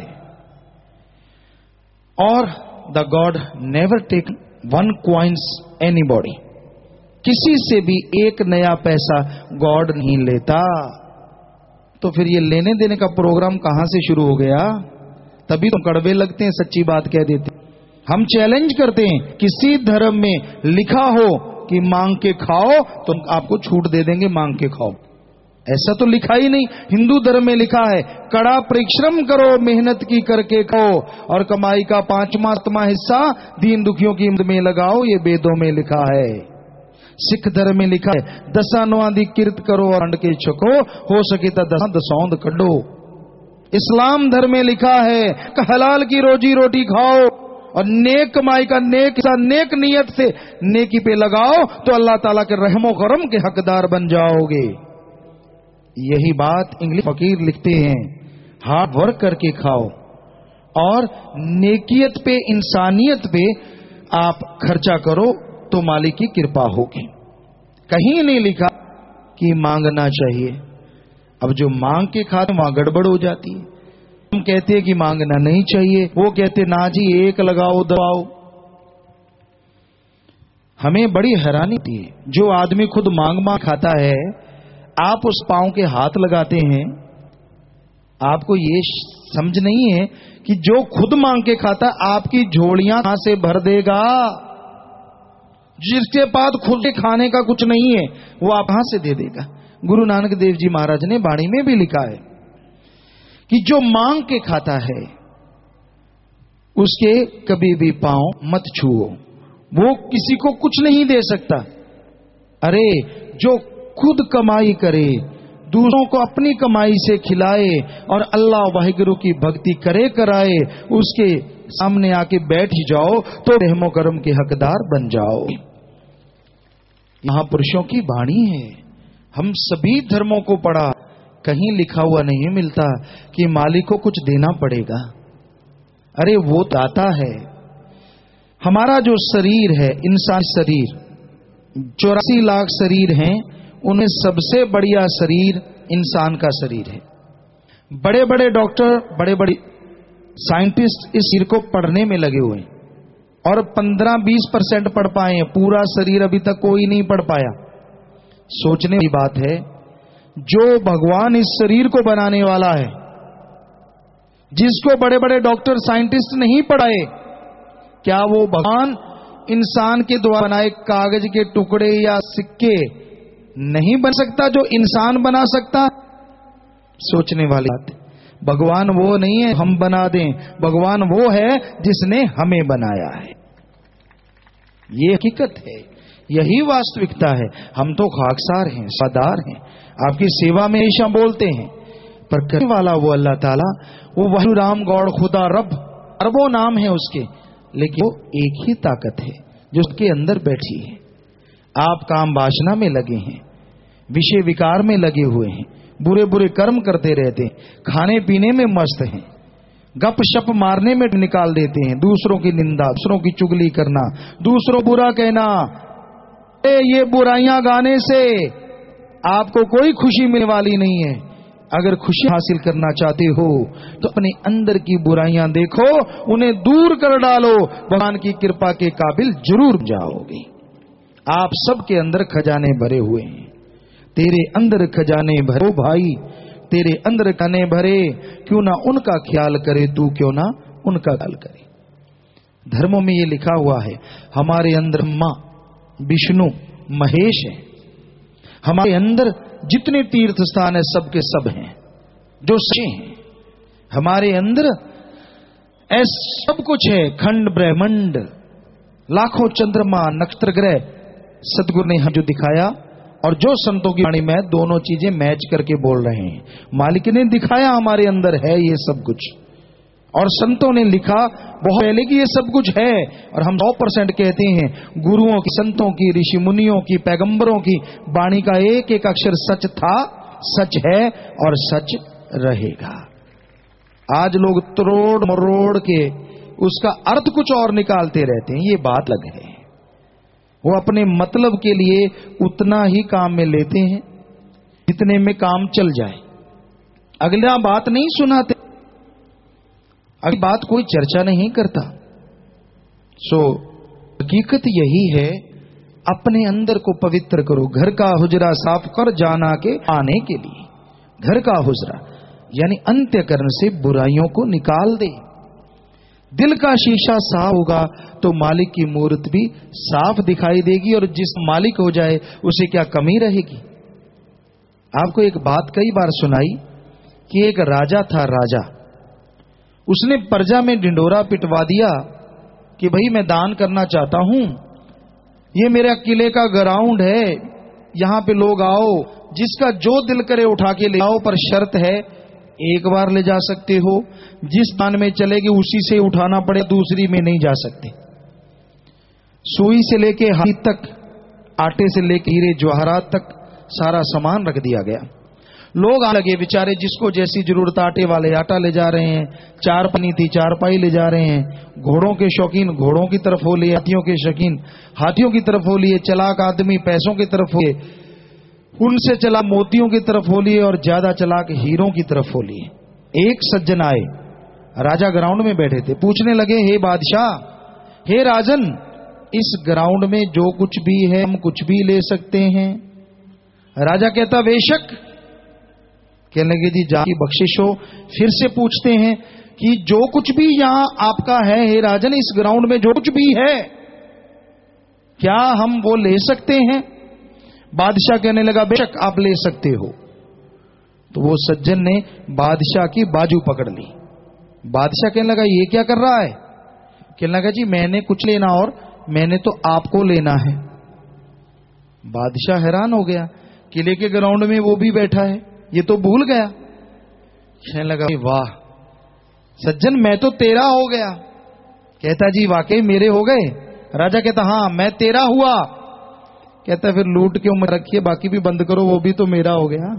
और the God never take one coins anybody. किसी से भी एक नया पैसा गॉड नहीं लेता। तो फिर ये लेने देने का प्रोग्राम कहां से शुरू हो गया? तभी तो कड़वे लगते हैं, सच्ची बात कह देते। हम चैलेंज करते हैं, किसी धर्म में लिखा हो कि मांग के खाओ तो आपको छूट दे देंगे, मांग के खाओ। ऐसा तो लिखा ही नहीं। हिंदू धर्म में लिखा है कड़ा परिश्रम करो, मेहनत की करके खाओ और कमाई का पांचवा सातवां हिस्सा दीन दुखियों की मदद में लगाओ, ये वेदों में लिखा है। सिख धर्म में लिखा है दसानवा दी किरत करो और अंड के छको, हो सके तो दसा दसौंद कड्डो। इस्लाम धर्म में लिखा है कि हलाल की रोजी रोटी खाओ और नेक कमाई का नेक नेक नियत से नेकी पे लगाओ तो अल्लाह ताला के रहमो करम के हकदार बन जाओगे। यही बात इंग्लिश फकीर लिखते हैं, हार्ड वर्क करके खाओ और नेकियत पे, इंसानियत पे आप खर्चा करो तो मालिक की कृपा होगी। कहीं नहीं लिखा कि मांगना चाहिए। अब जो मांग के खाते वहां गड़बड़ हो जाती है। हम कहते हैं कि मांगना नहीं चाहिए, वो कहते ना जी एक लगाओ दबाओ। हमें बड़ी हैरानी थी, जो आदमी खुद मांग मांग खाता है, आप उस पांव के हाथ लगाते हैं। आपको ये समझ नहीं है कि जो खुद मांग के खाता आपकी झोलियां कहां से भर देगा? जिसके पास खुद के खाने का कुछ नहीं है वो आप कहां से दे देगा? गुरु नानक देव जी महाराज ने बाणी में भी लिखा है कि जो मांग के खाता है उसके कभी भी पांव मत छुओ, वो किसी को कुछ नहीं दे सकता। अरे जो खुद कमाई करे, दूसरों को अपनी कमाई से खिलाए और अल्लाह वाहिगुरु की भक्ति करे कराए, उसके सामने आके बैठ जाओ तो रहमो करम के हकदार बन जाओ। महापुरुषों की वाणी है। हम सभी धर्मों को पढ़ा, कहीं लिखा हुआ नहीं मिलता कि मालिक को कुछ देना पड़ेगा। अरे वो दाता है। हमारा जो शरीर है, इंसान शरीर, चौरासी लाख शरीर हैं, उनमें सबसे बढ़िया शरीर इंसान का शरीर है। बड़े बड़े डॉक्टर, बड़े बड़े साइंटिस्ट इस शरीर को पढ़ने में लगे हुए हैं और पंद्रह बीस परसेंट पढ़ पाए हैं, पूरा शरीर अभी तक कोई नहीं पढ़ पाया। सोचने की बात है, जो भगवान इस शरीर को बनाने वाला है, जिसको बड़े बड़े डॉक्टर साइंटिस्ट नहीं पढ़ाए, क्या वो भगवान इंसान के द्वारा बनाए कागज के टुकड़े या सिक्के नहीं बन सकता जो इंसान बना सकता? सोचने वाली बात है। भगवान वो नहीं है हम बना दें, भगवान वो है जिसने हमें बनाया है। ये हकीकत है, यही वास्तविकता है। हम तो खाकसार हैं, सदार हैं, आपकी सेवा में हमेशा बोलते हैं, पर करने वाला वो अल्लाह ताला, वो वही राम गौड़ खुदा रब, अरबों नाम है उसके, लेकिन वो एक ही ताकत है जो उसके अंदर बैठी है। आप काम वासना में लगे हैं, विषय विकार में लगे हुए हैं, बुरे बुरे कर्म करते रहते हैं, खाने पीने में मस्त हैं, गप शप मारने में निकाल देते हैं, दूसरों की निंदा, दूसरों की चुगली करना, दूसरों बुरा कहना। ये बुराइयां गाने से आपको कोई खुशी मिलने वाली नहीं है। अगर खुशी हासिल करना चाहते हो तो अपने अंदर की बुराइयां देखो, उन्हें दूर कर डालो, भगवान की कृपा के काबिल जरूर जाओगे। आप सबके अंदर खजाने भरे हुए हैं, तेरे अंदर खजाने भरो भाई, तेरे अंदर खजाने भरे, क्यों ना उनका ख्याल करे तू, क्यों ना उनका ख्याल करे। धर्मों में ये लिखा हुआ है, हमारे अंदर मां विष्णु महेश है, हमारे अंदर जितने तीर्थ स्थान है सबके सब हैं जो सच्चे हैं, हमारे अंदर ऐसा सब कुछ है, खंड ब्रह्मंड, लाखों चंद्रमा नक्षत्र ग्रह, सदगुरु ने हमें जो दिखाया और जो संतों की वाणी में दोनों चीजें मैच करके बोल रहे हैं। मालिक ने दिखाया हमारे अंदर है ये सब कुछ, और संतों ने लिखा बहुत पहले कि ये सब कुछ है, और हम सौ परसेंट कहते हैं गुरुओं की, संतों की, ऋषि मुनियों की, पैगंबरों की वाणी का एक एक अक्षर सच था, सच है और सच रहेगा। आज लोग तरोड़ मरोड़ के उसका अर्थ कुछ और निकालते रहते हैं, ये बात अलग है। वो अपने मतलब के लिए उतना ही काम में लेते हैं जितने में काम चल जाए, अगला बात नहीं सुनाते, अगली बात कोई चर्चा नहीं करता। सो हकीकत यही है, अपने अंदर को पवित्र करो। घर का हुजरा साफ कर जाना के आने के लिए, घर का हुजरा यानी अंत्यकरण से बुराइयों को निकाल दे। दिल का शीशा साफ होगा तो मालिक की मूर्त भी साफ दिखाई देगी, और जिस मालिक हो जाए उसे क्या कमी रहेगी। आपको एक बात कई बार सुनाई कि एक राजा था, राजा उसने प्रजा में ढिंडोरा पिटवा दिया कि भाई मैं दान करना चाहता हूं, ये मेरा किले का ग्राउंड है, यहां पे लोग आओ, जिसका जो दिल करे उठा के ले आओ, पर शर्त है एक बार ले जा सकते हो, जिस स्थान में चलेगी उसी से उठाना पड़े, दूसरी में नहीं जा सकते। सुई से लेके हाथी तक, आटे से लेके हीरे जवाहरात तक सारा सामान रख दिया गया। लोग आ लगे बेचारे, जिसको जैसी जरूरत, आटे वाले आटा ले जा रहे हैं, चार पनी थी चारपाई ले जा रहे हैं, घोड़ों के शौकीन घोड़ों की तरफ हो लिए, हाथियों के शौकीन हाथियों की तरफ हो लिए, चलाक आदमी पैसों की तरफ हो लिए, उनसे चला मोतियों की तरफ हो लिए, और ज्यादा चलाक हीरों की तरफ हो लिए। एक सज्जन आए, राजा ग्राउंड में बैठे थे, पूछने लगे, हे बादशाह, हे राजन, इस ग्राउंड में जो कुछ भी है हम कुछ भी ले सकते हैं? राजा कहता, बेशक। कहने लगे, जी जाकी बख्शिश हो। फिर से पूछते हैं कि जो कुछ भी यहां आपका है हे राजन, इस ग्राउंड में जो कुछ भी है क्या हम वो ले सकते हैं? बादशाह कहने लगा, बेशक आप ले सकते हो। तो वो सज्जन ने बादशाह की बाजू पकड़ ली। बादशाह कहने लगा, ये क्या कर रहा है? कहने लगा, जी मैंने कुछ लेना और मैंने तो आपको लेना है। बादशाह हैरान हो गया, किले के ग्राउंड में वो भी बैठा है, ये तो भूल गया। कहने लगा, वाह सज्जन, मैं तो तेरा हो गया। कहता, जी वाकई मेरे हो गए? राजा कहता, हाँ मैं तेरा हुआ। कहता, फिर लूट के उम्र रखिए, बाकी भी बंद करो, वो भी तो मेरा हो गया।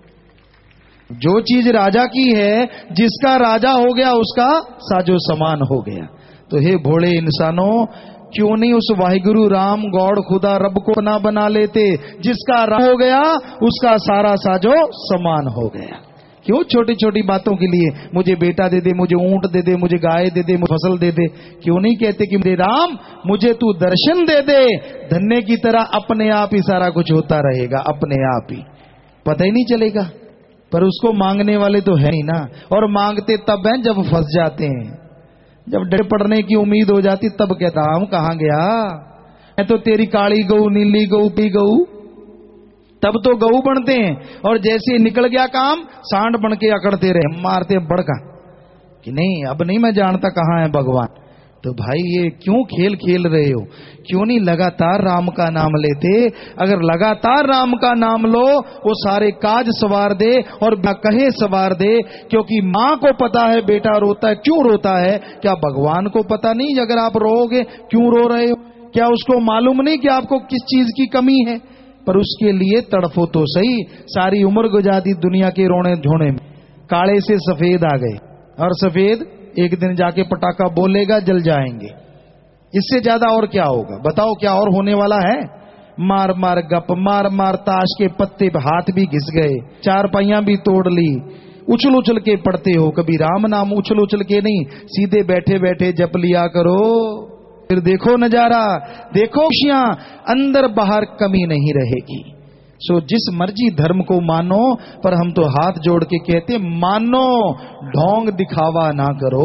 जो चीज राजा की है, जिसका राजा हो गया उसका साजो समान हो गया। तो हे भोले इंसानों, क्यों नहीं उस वाहिगुरु राम गौड़ खुदा रब को ना बना लेते? जिसका राम हो गया उसका सारा साजो समान हो गया। क्यों छोटी छोटी बातों के लिए मुझे बेटा दे दे, मुझे ऊंट दे दे, मुझे गाय दे दे, मुझे फसल दे दे? क्यों नहीं कहते कि मेरे राम मुझे तू दर्शन दे दे, धन्य की तरह अपने आप ही सारा कुछ होता रहेगा, अपने आप ही पता ही नहीं चलेगा। पर उसको मांगने वाले तो है ही ना, और मांगते तब हैं जब फंस जाते हैं, जब डर पड़ने की उम्मीद हो जाती तब कहता, हम कहां गया, मैं तो तेरी काली गऊ नीली गऊ पी गऊ। तब तो गऊ बनते हैं, और जैसे निकल गया काम सांड बन के अकड़ते रहे, मारते बड़का कि नहीं अब नहीं मैं जानता कहां है भगवान। तो भाई ये क्यों खेल खेल रहे हो? क्यों नहीं लगातार राम का नाम लेते? अगर लगातार राम का नाम लो, वो सारे काज सवार दे और कहे सवार दे। क्योंकि माँ को पता है बेटा रोता है, क्यों रोता है? क्या भगवान को पता नहीं अगर आप रोओगे क्यों रो रहे हो? क्या उसको मालूम नहीं कि आपको किस चीज की कमी है? पर उसके लिए तड़फो तो सही। सारी उम्र गुजार दी दुनिया के रोने धोने में, काले से सफेद आ गए, और सफेद एक दिन जाके पटाखा बोलेगा, जल जाएंगे। इससे ज्यादा और क्या होगा? बताओ क्या और होने वाला है? मार मार गप, मार मार ताश के पत्ते पे हाथ भी घिस गए, चार पाइयां भी तोड़ ली, उछल उछल के पढ़ते हो। कभी राम नाम उछल उछल के नहीं, सीधे बैठे बैठे जप लिया करो। फिर देखो नजारा, देखो खुशियां, अंदर बाहर कमी नहीं रहेगी। सो जिस मर्जी धर्म को मानो, पर हम तो हाथ जोड़ के कहते मानो, ढोंग दिखावा ना करो।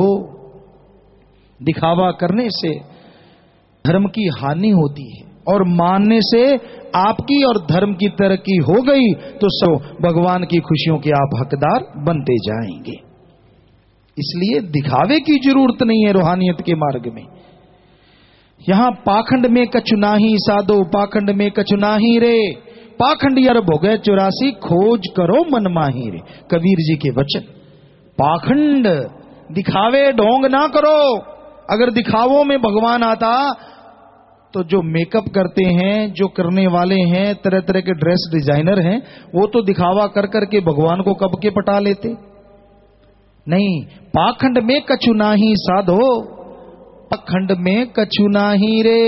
दिखावा करने से धर्म की हानि होती है, और मानने से आपकी और धर्म की तरक्की हो गई तो सो भगवान की खुशियों के आप हकदार बनते जाएंगे। इसलिए दिखावे की जरूरत नहीं है रूहानियत के मार्ग में। यहां पाखंड में कछु नाही साधो, पाखंड में कछु नाही रे, पाखंडी अरब हो गए चौरासी, खोज करो मन माही रे। कबीर जी के वचन। पाखंड, दिखावे ढोंग ना करो। अगर दिखावों में भगवान आता तो जो मेकअप करते हैं, जो करने वाले हैं, तरह तरह के ड्रेस डिजाइनर हैं, वो तो दिखावा कर करके भगवान को कब के पटा लेते। नहीं, पाखंड में कछु नाही साधो, पाखंड में कछु नाही रे।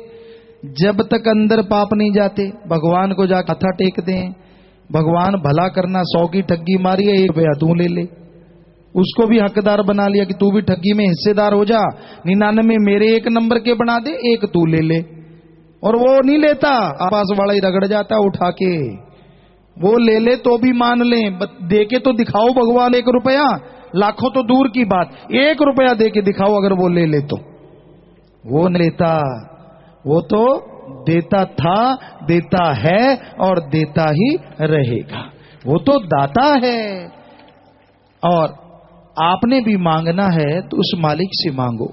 जब तक अंदर पाप नहीं जाते, भगवान को जाकर माथा टेक दें, भगवान भला करना, सौ की ठगी मारी है, एक रुपया तू ले ले। उसको भी हकदार बना लिया कि तू भी ठगी में हिस्सेदार हो जा, निन्यानवे मेरे एक नंबर के बना दे, एक तू ले ले। और वो नहीं लेता, आपास वाला ही रगड़ जाता उठा के। वो ले ले तो भी मान ले, दे के तो दिखाओ भगवान एक रुपया, लाखों तो दूर की बात, एक रुपया दे के दिखाओ अगर वो ले ले तो। वो नहीं लेता, वो तो देता था, देता है और देता ही रहेगा। वो तो दाता है। और आपने भी मांगना है तो उस मालिक से मांगो।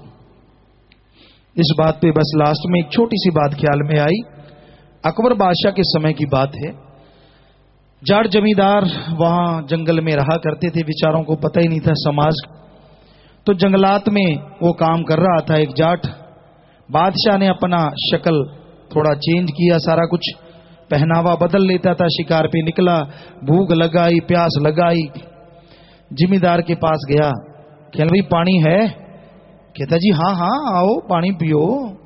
इस बात पे बस लास्ट में एक छोटी सी बात ख्याल में आई। अकबर बादशाह के समय की बात है। जाट जमींदार वहां जंगल में रहा करते थे, बेचारों को पता ही नहीं था समाज। तो जंगलात में वो काम कर रहा था एक जाट। बादशाह ने अपना शक्ल थोड़ा चेंज किया, सारा कुछ पहनावा बदल लेता था, शिकार पे निकला, भूख लगाई, प्यास लगाई, जिमीदार के पास गया, कहने भाई पानी है? कहता जी हाँ हाँ आओ पानी पियो।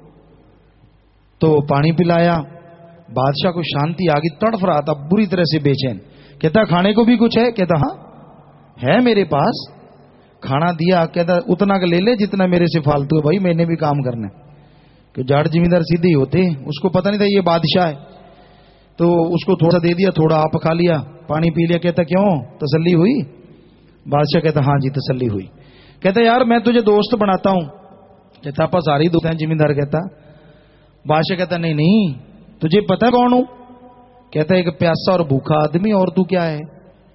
तो पानी पिलाया। बादशाह को शांति आ गई, तड़फ रहा था बुरी तरह से बेचैन। कहता खाने को भी कुछ है? कहता हाँ है मेरे पास। खाना दिया, कहता उतना का ले ले जितना मेरे से फालतू है, भाई मैंने भी काम करना है। कि जाट जिमीदार सीधे ही होते, उसको पता नहीं था ये बादशाह है। तो उसको थोड़ा दे दिया, थोड़ा आप खा लिया, पानी पी लिया। कहता क्यों, तसल्ली हुई? बादशाह कहता हाँ जी तसल्ली हुई। कहता यार मैं तुझे दोस्त बनाता हूं। कहता आपस सारी दोस्त हैं। जिमीदार कहता। बादशाह कहता नहीं नहीं तुझे पता कौन हूं? कहता एक प्यासा और भूखा आदमी, और तू क्या है?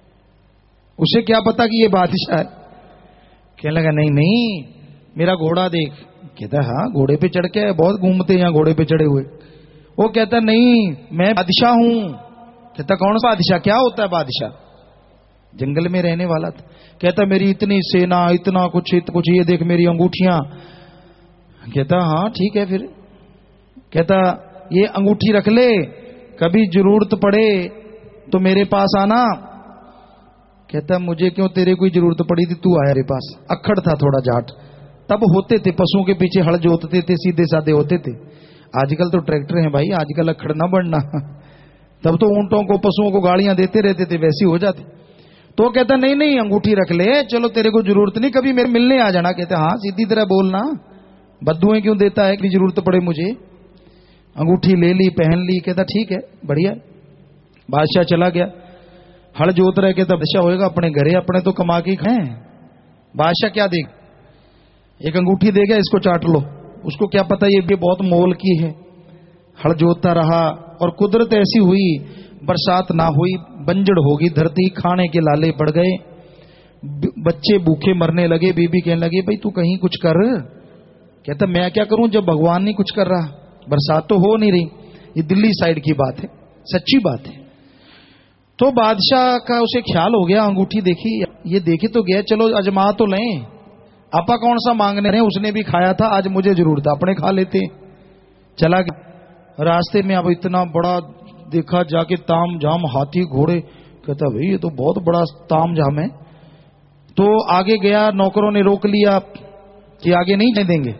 उसे क्या पता कि ये बादशाह है? कहने लगा नहीं नहीं मेरा घोड़ा देख। कहता हाँ घोड़े पे चढ़ के बहुत घूमते हैं यहाँ घोड़े पे चढ़े हुए। वो कहता नहीं मैं बादशाह हूं। कहता कौन सा बादशाह, क्या होता है बादशाह? जंगल में रहने वाला था। कहता मेरी इतनी सेना, इतना कुछ इत कुछ, ये देख मेरी अंगूठियां। कहता हाँ ठीक है फिर। कहता ये अंगूठी रख ले, कभी जरूरत पड़े तो मेरे पास आना। कहता मुझे क्यों, तेरे कोई जरूरत पड़ी थी, तू आया मेरे पास। अक्खड़ था थोड़ा जाट, तब होते थे पशुओं के पीछे हल जोतते थे, सीधे साधे होते थे। आजकल तो ट्रैक्टर हैं भाई, आजकल अक्खड़ ना बढ़ना। तब तो ऊंटों को पशुओं को गाड़ियां देते रहते थे, वैसी हो जाती। तो कहता नहीं नहीं अंगूठी रख ले, चलो तेरे को जरूरत नहीं, कभी मेरे मिलने आ जाना। कहते हाँ सीधी तरह बोलना, बद्दुएं क्यों देता है कि जरूरत पड़े मुझे। अंगूठी ले ली, पहन ली। कहता ठीक है बढ़िया। बादशाह चला गया, हल जोत रहे। कहता बादशाह होएगा अपने घरे, अपने तो कमा के खाएं। बादशाह क्या देख, एक अंगूठी दे गया, इसको चाट लो। उसको क्या पता ये भी बहुत मोल की है। हल जोतता रहा और कुदरत ऐसी हुई, बरसात ना हुई, बंजड़ होगी धरती, खाने के लाले पड़ गए, बच्चे भूखे मरने लगे। बीबी कहने लगी भाई तू कहीं कुछ कर। कहता मैं क्या करूं जब भगवान नहीं कुछ कर रहा, बरसात तो हो नहीं रही। ये दिल्ली साइड की बात है, सच्ची बात है। तो बादशाह का उसे ख्याल हो गया, अंगूठी देखी, ये देखे तो गया, चलो अजमा तो लें, आपा कौन सा मांगने रहे, उसने भी खाया था, आज मुझे जरूरत है, अपने खा लेते। चला गया। रास्ते में अब इतना बड़ा देखा जाके ताम झाम, हाथी घोड़े। कहता भाई ये तो बहुत बड़ा ताम झाम है। तो आगे गया, नौकरों ने रोक लिया कि आगे नहीं जाने देंगे।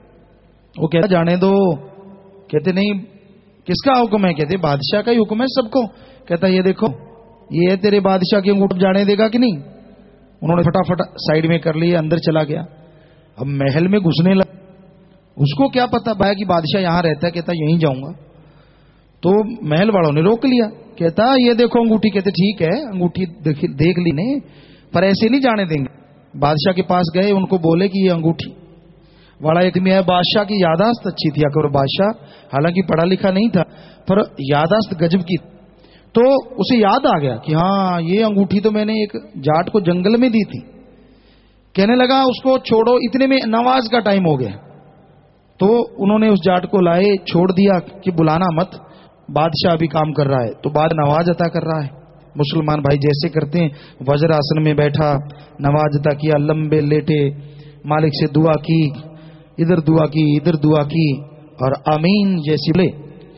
वो कहता जाने दो। कहते नहीं किसका हुक्म है? कहते बादशाह का ही हुक्म है सबको। कहता ये देखो ये है तेरे बादशाह की अंगूठी, जाने देगा कि नहीं? उन्होंने फटाफट साइड में कर लिया, अंदर चला गया। अब महल में घुसने लगा, उसको क्या पता भाई कि बादशाह यहां रहता है। कहता यहीं जाऊंगा। तो महल वालों ने रोक लिया। कहता ये देखो अंगूठी। कहते ठीक है अंगूठी देख, देख ली ने, पर ऐसे नहीं जाने देंगे। बादशाह के पास गए, उनको बोले कि ये अंगूठी वाला एक में है। बादशाह की यादाश्त अच्छी थी, अकबर बादशाह हालांकि पढ़ा लिखा नहीं था, पर यादाश्त गजब की। तो उसे याद आ गया कि हाँ ये अंगूठी तो मैंने एक जाट को जंगल में दी थी। कहने लगा उसको छोड़ो, इतने में नमाज का टाइम हो गया। तो उन्होंने उस जाट को लाए, छोड़ दिया कि बुलाना मत, बादशाह भी काम कर रहा है। तो बाद नवाज अता कर रहा है, मुसलमान भाई जैसे करते हैं। वज्र आसन में बैठा, नवाज अता किया, लंबे लेटे, मालिक से दुआ की, इधर दुआ की, इधर दुआ की, और आमीन जैसी बोले।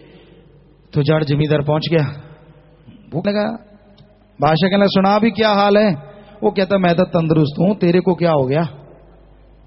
तो जाट जमींदार पहुंच गया, भूख लगा। बादशाह कहना सुना भी क्या हाल है? वो कहता मैं तो तंदुरुस्त हूं, तेरे को क्या हो गया?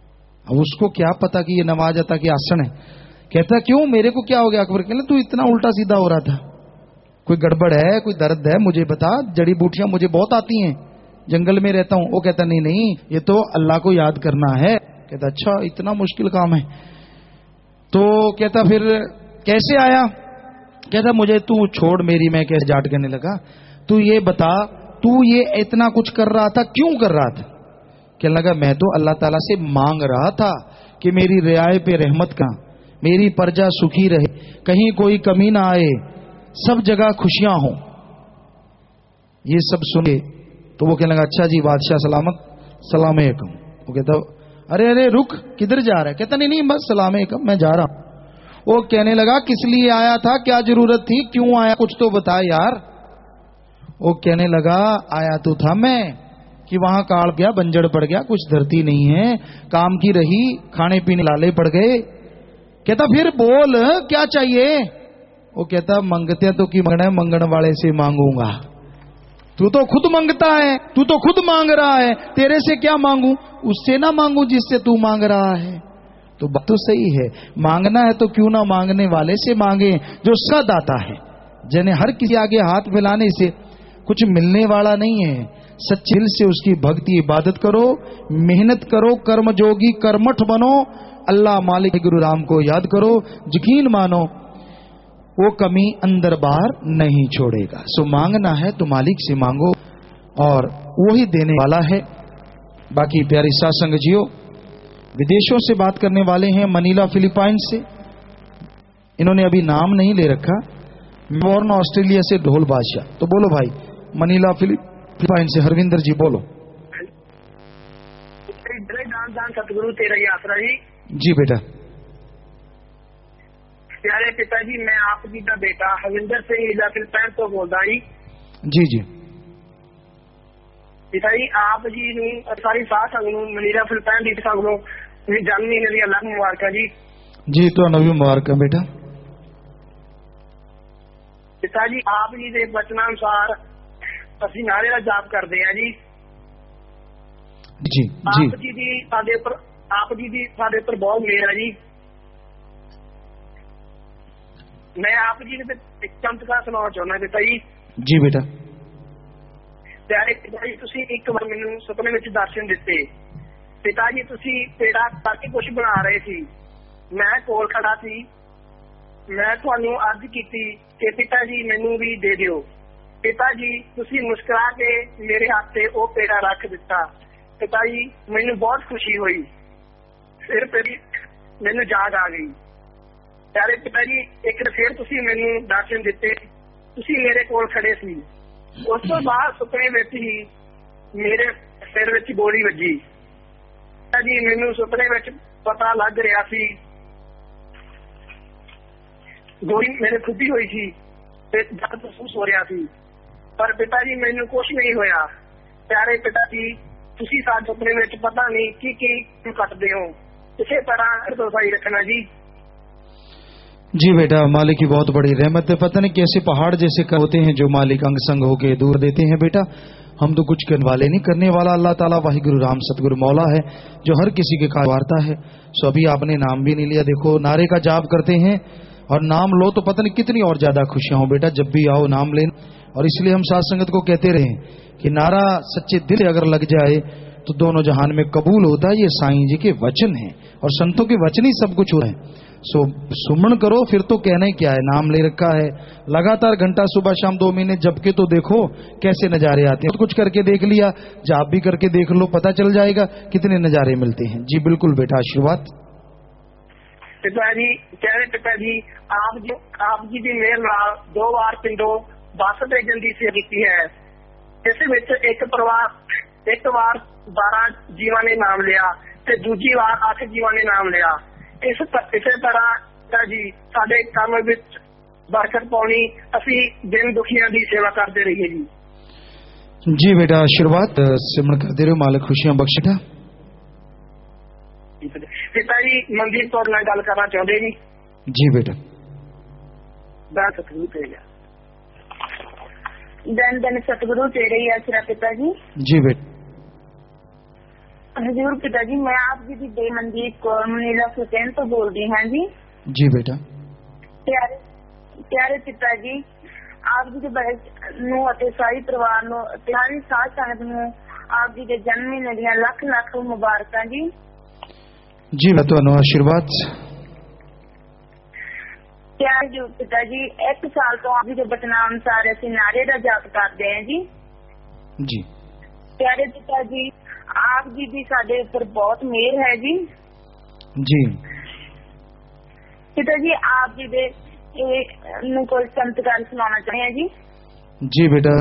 अब उसको क्या पता कि ये नमाज अता की आसन है। कहता क्यों, मेरे को क्या हो गया? अकबर कहने तू इतना उल्टा सीधा हो रहा था, कोई गड़बड़ है, कोई दर्द है, मुझे बता। जड़ी बूटियां मुझे बहुत आती हैं, जंगल में रहता हूं। वो कहता नहीं नहीं, ये तो अल्लाह को याद करना है। कहता अच्छा इतना मुश्किल काम है। तो कहता फिर कैसे आया? कहता मुझे तू छोड़ मेरी, मैं कैसे जाट करने लगा। तू ये बता, तू ये इतना कुछ कर रहा था क्यों कर रहा था? कहने लगा मैं तो अल्लाह ताला से मांग रहा था कि मेरी रियाए पे रहमत का, मेरी प्रजा सुखी रहे, कहीं कोई कमी ना आए, सब जगह खुशियां हो। ये सब सुने तो वो कहने लगा अच्छा जी बादशाह सलामत, सलाम अलैकुम। वो कहता अरे अरे रुक, किधर जा रहा है? कहता नहीं नहीं बस सलाम अलैकुम, मैं जा रहा हूं। वो कहने लगा किस लिए आया था, क्या जरूरत थी, क्यों आया, कुछ तो बता यार। वो कहने लगा आया तो था मैं कि वहां काल गया, बंजर पड़ गया, कुछ धरती नहीं है, काम की रही, खाने पीने लाले पड़ गए। कहता फिर बोल क्या चाहिए? वो कहता मंगते तो की मंगना है, मंगण वाले से मांगूंगा। तू तो खुद मांगता है, तू तो खुद मांग रहा है, तेरे से क्या मांगू? उससे ना मांगू जिससे तू मांग रहा है। तो बात तो सही है, मांगना है तो क्यों ना मांगने वाले से मांगे जो सदाता है। जिन्हें हर किसी आगे हाथ फैलाने से कुछ मिलने वाला नहीं है। सच्चे दिल से उसकी भक्ति इबादत करो, मेहनत करो, कर्म जोगी कर्मठ बनो, अल्लाह मालिक गुरु राम को याद करो, यकीन मानो वो कमी अंदर बाहर नहीं छोड़ेगा। सो मांगना है तो मालिक से मांगो और वही देने वाला है। बाकी प्यारी साथ संग जियो, विदेशों से बात करने वाले हैं, मनीला फिलीपाइंस से। इन्होंने अभी नाम नहीं ले रखा। मेलबोर्न ऑस्ट्रेलिया से ढोल बादशाह। तो बोलो भाई, मनीला फिलीपाइंस से हरविंदर जी बोलो। सतगुरु तेरा ही आसरा जी। जी बेटा। प्यारे पिताजी, मैं आप जी का बेटा हरविंदर सिंह लीला फिलीपाइन तो बोल रहा जी। जी जी पिताजी, आप जी ਨੂੰ ਸਾਰੀ ਸਾਧ ਸੰਗਤ ਨੂੰ ਮਨੀਲਾ ਫਿਲੀਪਾइन ਦੀ ਸੰਗਤ ਨੂੰ ਵੀ ਜਨਮ ਮਹੀਨੇ ਦੀਆਂ ਲੱਖ ਮੁਬਾਰਕਾਂ ਜੀ। ਜੀ ਤੁਹਾਨੂੰ ਵੀ ਮੁਬਾਰਕਾਂ ਬੇਟਾ। पिताजी, आप जी ਦੇ ਬਚਨਾਂ ਅਨੁਸਾਰ ਅਸੀਂ ਨਾਰੇ ਦਾ ਜਾਪ ਕਰਦੇ ਆ ਜੀ। ਜੀ ਜੀ ਆਪ ਜੀ ਦੀ ਸਾਡੇ ਉੱਪਰ ਆਪ ਜੀ ਦੀ ਸਾਡੇ ਉੱਪਰ ਬਹੁਤ ਮਿਹਰ ਹੈ ਜੀ। मैं आप जी ने एक चमत्कार सुनाना चाहना पिता जी। जी बेटा। प्यारे पिता जी, तुसी एक बार मैनू सुपने विच दर्शन दिते। पिता जी तुसी पेड़ा करके कुछ बना रहे सी, मैं कोल खड़ा सी। मैं तुहानू अर्ज कीती कि पिता जी मैनू भी दे दिओ। पिता जी तुसी मुस्कुरा के मेरे हाथ से वो पेड़ा रख दिता। पिता जी मैनू बहुत खुशी हुई, फिर मैनू जाग आ गई। प्यारे पिता जी, एक फिर तुसी मैनू दर्शन दिते, तुसी मेरे कोल खड़े सी। उस तो बाद सुपने विच ही मेरे सिर विच गोली वजी। पिता जी मैनू सुपने विच पता लग रहा सी गोली मेरे खुदी हुई सी ते दर्द महसूस हो रहा सी, पर पिता जी मैनू कुछ नहीं होया। प्यारे पिता जी, तुसी साडे सुपने विच पता नहीं की की कटदे हो, इसे तरह सफाई रखना जी। जी बेटा, मालिक की बहुत बड़ी रहमत है। पता नहीं कैसे पहाड़ जैसे होते हैं जो मालिक अंग संग होके दूर देते हैं। बेटा हम तो कुछ करने वाले नहीं, करने वाला अल्लाह ताला वाहिगुरु राम सतगुरु मौला है जो हर किसी के कार्य वारता है। सो अभी आपने नाम भी नहीं लिया, देखो नारे का जाप करते हैं और नाम लो तो पता नहीं कितनी और ज्यादा खुशियां हो। बेटा जब भी आओ नाम लेना, और इसलिए हम साथ संगत को कहते रहे कि नारा सच्चे दिल अगर लग जाए तो दोनों जहान में कबूल होता है। ये साईं जी के वचन है और संतों के वचन ही सब कुछ होता है। सो सुमन करो, फिर तो कहना ही क्या है, नाम ले रखा है लगातार घंटा सुबह शाम दो महीने जब के, तो देखो कैसे नजारे आते हैं। कुछ करके देख लिया, जाप भी करके देख लो, पता चल जाएगा कितने नजारे मिलते हैं। जी बिल्कुल बेटा, आशीर्वाद। पिताजी कहने पिताजी आप जी आप जी की मेहर नाल दो बार पिंडों बस भेजन की सेवा की है। इस विच एक परिवार एक बार बारह जीवां ने नाम लिया ते दूजी बार अठ जीवां ने नाम लिया। इस इसे तरह जी साडे काम विच बरकत पाउणी, असी दिन दुखियां दी सेवा करते रहिए जी। जी बेटा, आशीर्वाद। सिमरन करते रहो, मालिक खुशियां बख्शेगा। पिताजी मंदिर तोड़ नाल गल करना चाहते जी। जी बेटा। दास सतगुरु तेरा धन धन सतगुरु तेरे ही आसरा पिताजी। जी बेटा। हजूर पिता जी, मैं आप जी की बेमनदीप कौर मनीला सुकैन तो बोल रही हाँ जी। जी बेटा। प्यारे प्यारे पिता जी, आप जी के बड़े नू ਅਤੇ ਸਾਰੀ ਪਰਿਵਾਰ ਨੂੰ ਪਿਆਰੀ ਸਾਧ ਸੰਗਤ ਨੂੰ ਆਪ ਜੀ ਦੇ ਜਨਮ ਮਹੀਨੇ ਦੀਆਂ ਲੱਖ ਲੱਖ ਮੁਬਾਰਕਾਂ ਜੀ। जी मैं ਤੁਹਾਨੂੰ आशीर्वाद। प्यारे जी पिता जी, एक साल तो आप जी के बचना अनुसार ऐसे नारे का जाप करते हैं जी। जी प्यारे पिता जी, आप जी की साडे ऊपर बहुत मेहर है जी। जी पिता जी, आप जी दे कोई संस्कार सुनाना चाहते हैं जी। जी बेटा।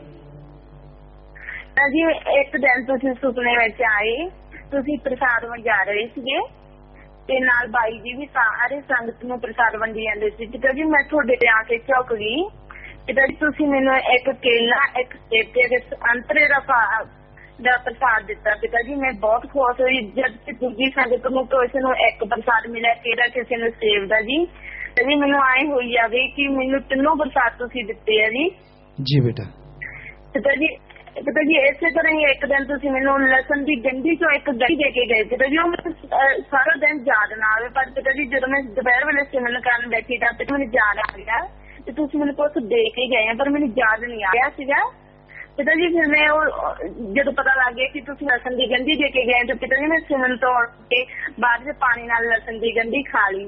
जी एक दिन तुसी सुपने में आए, तुसी प्रसाद वंडा रहे थे ते नाल बाई जी भी सारे संगत नूं प्रसाद वंडी जांदे सी। पिता जी मैं तुहाडे ते आके झुक गई। पिता जी तुसी मैनूं एक केला, एक सेब ते अंतरे दा दा प्रसाद दिता। पिता जी मैं बहुत खुश हुई जब दूजी संगत नूं किसी नूं एक प्रसाद मिला, केला किसी नूं सेब दा जी। जी मैनूं आए होई जावे कि मैनूं तीनों प्रसाद तुसी दिते है जी। जी बेटा। पिता जी पिता जी इसे तरह ही एक दिन तुसी मैनूं लसन की गंढी चो एक गंढी दे के गए। पिता जी वो मैं सारा दिन याद ना आवे, पर पिता जी जब मैं दोपहर वेले सिमरन करन बैठी था तो मैनूं याद आ गया कि तुसी मैनूं कुछ दे के गए हैं, पर मैनूं याद नहीं आ रहा सीगा। पिता जी फिर मैं जो पता लग गया कि तुसी लसन की गंढी दे के गए तो पिता जी मैं सिमरन तो उठ के बाद में पानी नाल लसन की गंढी खा ली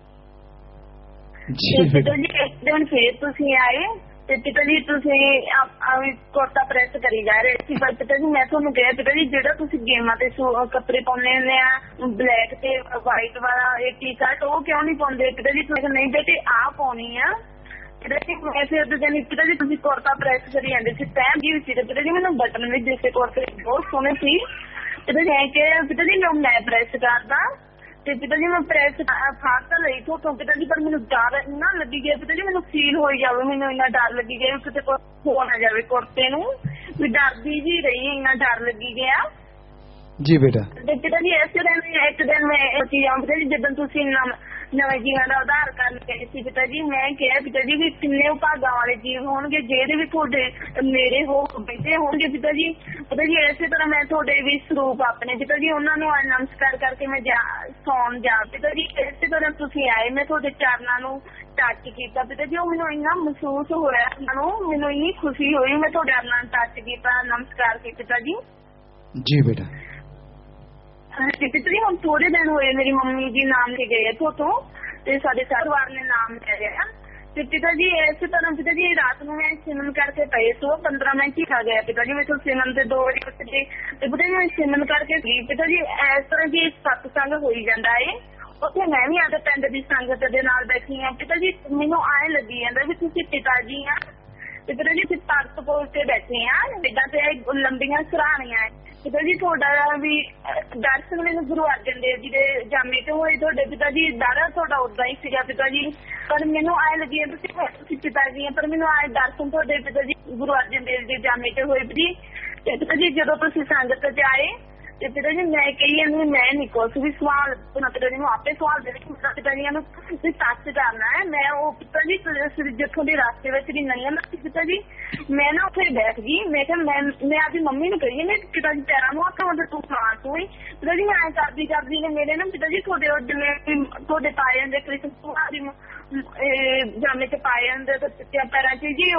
जी। पिता जी एक दिन फिर तुसी आए ते पिता जी तुसी कुर्ता प्रेस करी जा रहे सी, पर पिता जी मैं तुहानूं कहा पिता जी जेड़ा तुसी गेमां ते कपड़े पाउने हुंदे आ ब्लैक ते वाइट वाला एक टी शर्ट वो क्यों नहीं पाउंदे? पिता जी तुसीं नहीं बेटे आ पाउणी आ। पिता जी मैं फिर तो कहनी पिता जी तुसीं कुर्ता प्रेस करी जांदे सी, तैं जी सी ते पिता जी मैनूं बटन भी दिसे कुर्ते बहुत सोहणे सी। पिता जी मैं कहा पिता जी लो मैं प्रेस करदा ते पिता जी मैं प्रेस फाड़ तो लई तो पिता जी, पर मैनूं डर इन्ना लगी गया पिता जी, मैनूं फील हो जावे, मैनूं इन्ना डर लगी गया किते कुछ हो ना जावे कुर्ते नूं, मैं डरदी जी रही, इन्ना डर लगी गया जी बेटा। ते पिता जी इस दिन एक दिन मैं पिता जी जदों तुसीं नवे जीवन का उधार करन गए सी पिता जी, मैं कहा पिता जी भी किन्ने भागां वाले जीव होणगे जेहड़े भी तुहाडे मेरे हो बैठे होणगे पिता जी। पिता जी इसे तरह मैं तुहाडे भी स्वरूप अपने पिता जी उन्हां नूं नमस्कार करके मैं जा सौण जा। पिता जी इसे तरह तुसीं आए, मैं तुहाडे चरनां नूं टच कीता पिता जी, वो मैनूं इन्ना महसूस होया, मैनूं इन्नी खुशी हुई, मैं तुहाडे चरनां टच कीता, नमस्कार कीता पिता जी। जी बेटा। पिता जी हम थोड़े दिन हुए मेरी मम्मी जी नाम के गए थे उतों ते साडे परिवार ने नाम ले लिया ते पिता जी इस तरह पिता जी रात में मैं सिमरन करके पे सो पंद्रह मिनट ही खा गया पिता जी, मैं तो सिमरन से दो बजे उठ गई ते पिता जी मैं सिमरन करके गई पिता जी। इस तरह की सत्संग हो ही जाता है, उत्थे मैं भी आदे पिंड की संगत दे नाल बैठी हाँ पिता जी, मैनूं आए लगी जांदा भी तुसीं पिता जी आ ते पिता जी तख्त पोल से बैठे हैं बेटा ते लंबियां सराहनियां पिता जी। थोड़ा भी दर्शन मैंने गुरु अर्जन देव जी के जामे तो होए थोड़े पिता जी, दादा थोड़ा उदा ही सीगा पिता जी, पर मैनूं आए लगी तुसीं पिता जी पर मैनूं आए दर्शन थोड़े पिता जी गुरु अर्जन देव जी जामे तो होए जी। पिता जी जदों तुसीं संगत च आए ते पिता जी मैं कही जानी मैं नहीं कुछ भी सवाल पिता जी आपे सवाल दे पिता जी टच करना है। मैं वो पिता जी जिथों के रास्ते में नहीं लगी पिता जी, मैं ना उत्थे बैठ गई, मैं क्या मैं मैं आपकी मम्मी ने कही मैं पिता जी पैरों में आखा मतलब तू खां तू ही पिता जी, मैं करदी करदी ने मेरे ना पिता जी थोड़े थोड़े पाए जाते कृष्ण जामे च पाए जाते पैरों च जी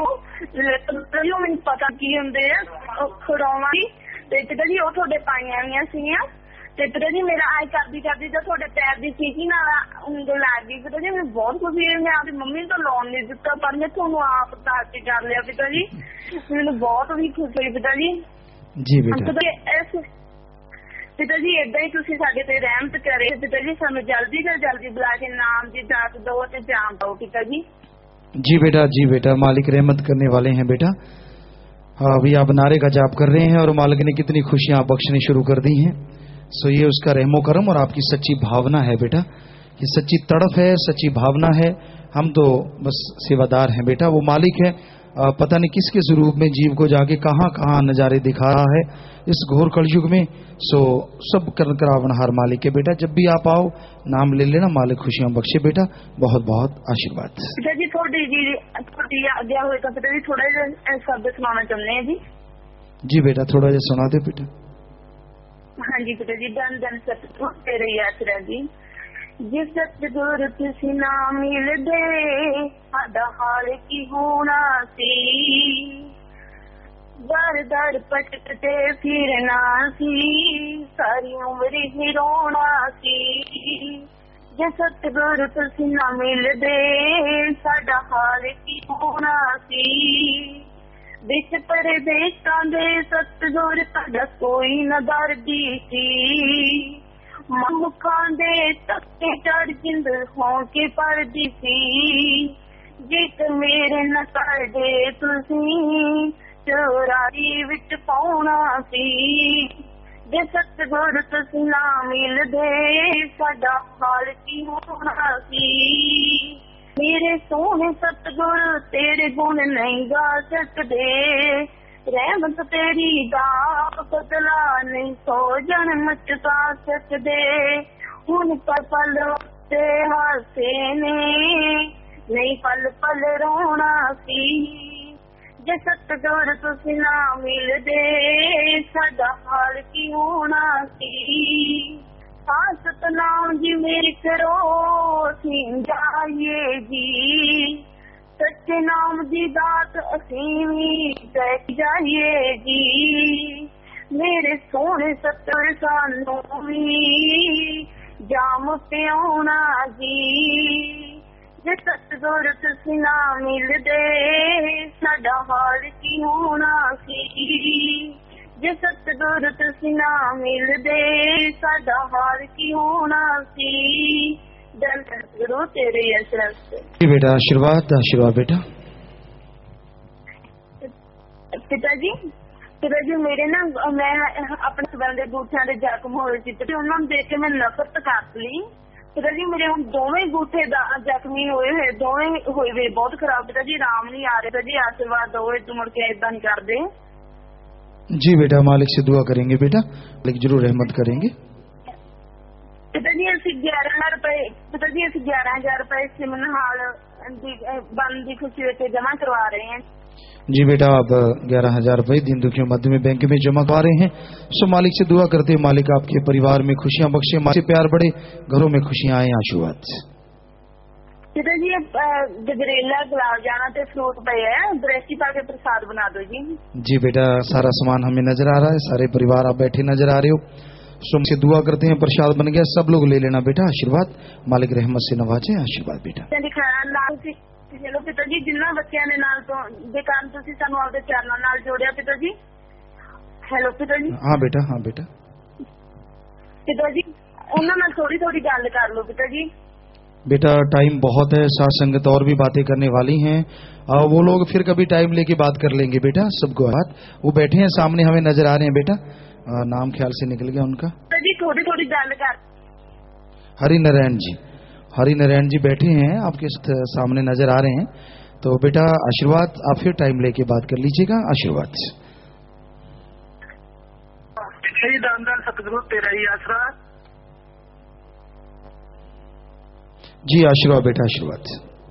वो मैंने पता की होंगे खड़ावा ते पिता जी वो थोड़े पाइया हुई सीगियां ते पिता जी मेरा आए करदी करदी जो थोड़े पैर की चीची ना उंगल लग गई पिता जी, मैं बहुत खुशी है, मैं आपकी मम्मी तो लौन नहीं दिता पर मैं थोनू आप टच कर लिया पिता जी, मैंने बहुत भी खुश हुई पिता जी। जी बेटा। इस पिता जी इदा ही तुसीं साडे ते रहमत करे पिता जी, सानू जल्दी तो जल्दी बुला के नाम की जात दो ते जान दो पिता जी। जी बेटा जी बेटा, मालिक रहमत करने वाले हैं बेटा। अभी आप नारे का जाप कर रहे हैं और मालिक ने कितनी खुशियां बख्शनी शुरू कर दी हैं। सो ये उसका रहमो करम और आपकी सच्ची भावना है बेटा, ये सच्ची तड़फ है, सच्ची भावना है। हम तो बस सेवादार हैं बेटा, वो मालिक है पता नहीं किसके स्वरूप में जीव को जाके कहां कहां नजारे दिखा रहा है इस घोर कलयुग में। सो सब कर करावनहार मालिक है बेटा, जब भी आप आओ नाम ले लेना, मालिक खुशियां बख्शे बेटा। बहुत बहुत आशीर्वाद। पिता जी थोड़ी जी थोड़ी आज्ञा होए तो पिता जी थोड़ा जिहा शब्द सुनाना चाहते हैं जी। जी बेटा थोड़ा जिहा सुना दे बेटा। हाँ जी पिता जी, धन धन सतगुरु तेरे ही आसरा जी। जिस सतगुरु तुसी ना मिलदे साडा हाल की होना सी, दर दर पटकते फिरना सी, सारी उम्र ही रोना सी। जे सतगुरु तुसी ना मिलदे साडा हाल की होना सी, बिच परदेसां दे सतगुरु साडा कोई न दर्दी सी। मुखां दे तक्के चढ़ जिंद हों के परदी सी, जिक मेरे न कर दे तुसी चौरारी विच पाउना सी। जे सतगुरु तुसी ना मिलदे साडा हाल की होना सी। मेरे सोने सतगुरु तेरे गुण नहीं गा सकदे, रहमत तेरी दा बदला नहीं सौ जन्म चुका सकदे। हुन पल पल ते हासे ने नहीं पल पल रोना सी। जे सतगुरु तुसी ना मिलदे साडा हाल की होना सी। सतनाम जी मेरे करो सीं जाइए जी, सच्चे नाम दी दात असीमी देख जाइए जी। मेरे सोने सतगुरु सानू भी जाम पियाउना जी। जे सतगुरु तुसी ना मिलदे साडा हाल की होना सी। जे सतगुरु तुसी ना मिलदे साडा हाल की होना सी। धन सतगुरु तेरे आशीर्वाद से। बेटा आशीर्वाद आशीर्वाद बेटा। पिताजी पिताजी मेरे ना मैं अपने सबर के गूठिया के जख्म होए सी ते उन्होंने देख के मैं नफरत कर ली। पिताजी मेरे हम दोवें गूठे जख्मी होए हुए दोवें होए हुए बहुत खराब। पिताजी आराम नहीं आ रहे। पिताजी आशीर्वाद दो तू मुड़ के इदा नहीं कर दे। जी बेटा मालिक से दुआ करेंगे बेटा, मालिक जरूर रहमत करेंगे। पिताजी असं ग्यारह हजार रुपए पिताजी असं ग्यारह हजार रुपए सिमन हाल बंद की खुशी में जमा करवा रहे हैं। जी बेटा आप ग्यारह हजार रुपए दीन दुखियों मध्य में बैंक में जमा करवा रहे हैं। सो मालिक से दुआ करते हैं मालिक आपके परिवार में खुशियां बख्शे, मालिक प्यार बढ़े, घरों में खुशियां आए। आशीर्वाद पिताजी गजरेला गुलाब जाना ते फ्रूट पे है, दृष्टि पा के प्रसाद बना दो जी। जी बेटा सारा सामान हमें नजर आ रहा है, सारे परिवार आप बैठे नजर आ रहे हो। सो से दुआ करते हैं प्रसाद बन गया, सब लोग ले लेना बेटा। आशीर्वाद मालिक रहमत से नवाजे। आशीर्वाद बेटा। चलो पिता जी जिन्ना बच्चों ने नाल तो बेकार तुसी सानू आपदे चरणों नाल जोड़िया पिता जी। हेलो पिता जी। हाँ बेटा हाँ बेटा। पिता जी उन्हां नाल थोड़ी थोड़ी गल कर लो पिता जी। बेटा टाइम बहुत है, साथ संगत और भी बातें करने वाली हैं, आ, वो लोग फिर कभी टाइम लेके बात कर लेंगे बेटा। सबको बात वो बैठे हैं सामने हमें नजर आ रहे हैं बेटा। आ, नाम ख्याल से निकल गया उनका। जी थोड़ी थोड़ी गल कर। हरि नारायण जी, हरि नारायण जी बैठे हैं आपके सामने नजर आ रहे हैं। तो बेटा आशीर्वाद आप फिर टाइम लेके बात कर लीजिएगा। आशीर्वाद सतगुरु तेरा ही आसरा। जी आशीर्वाद बेटा आशीर्वाद।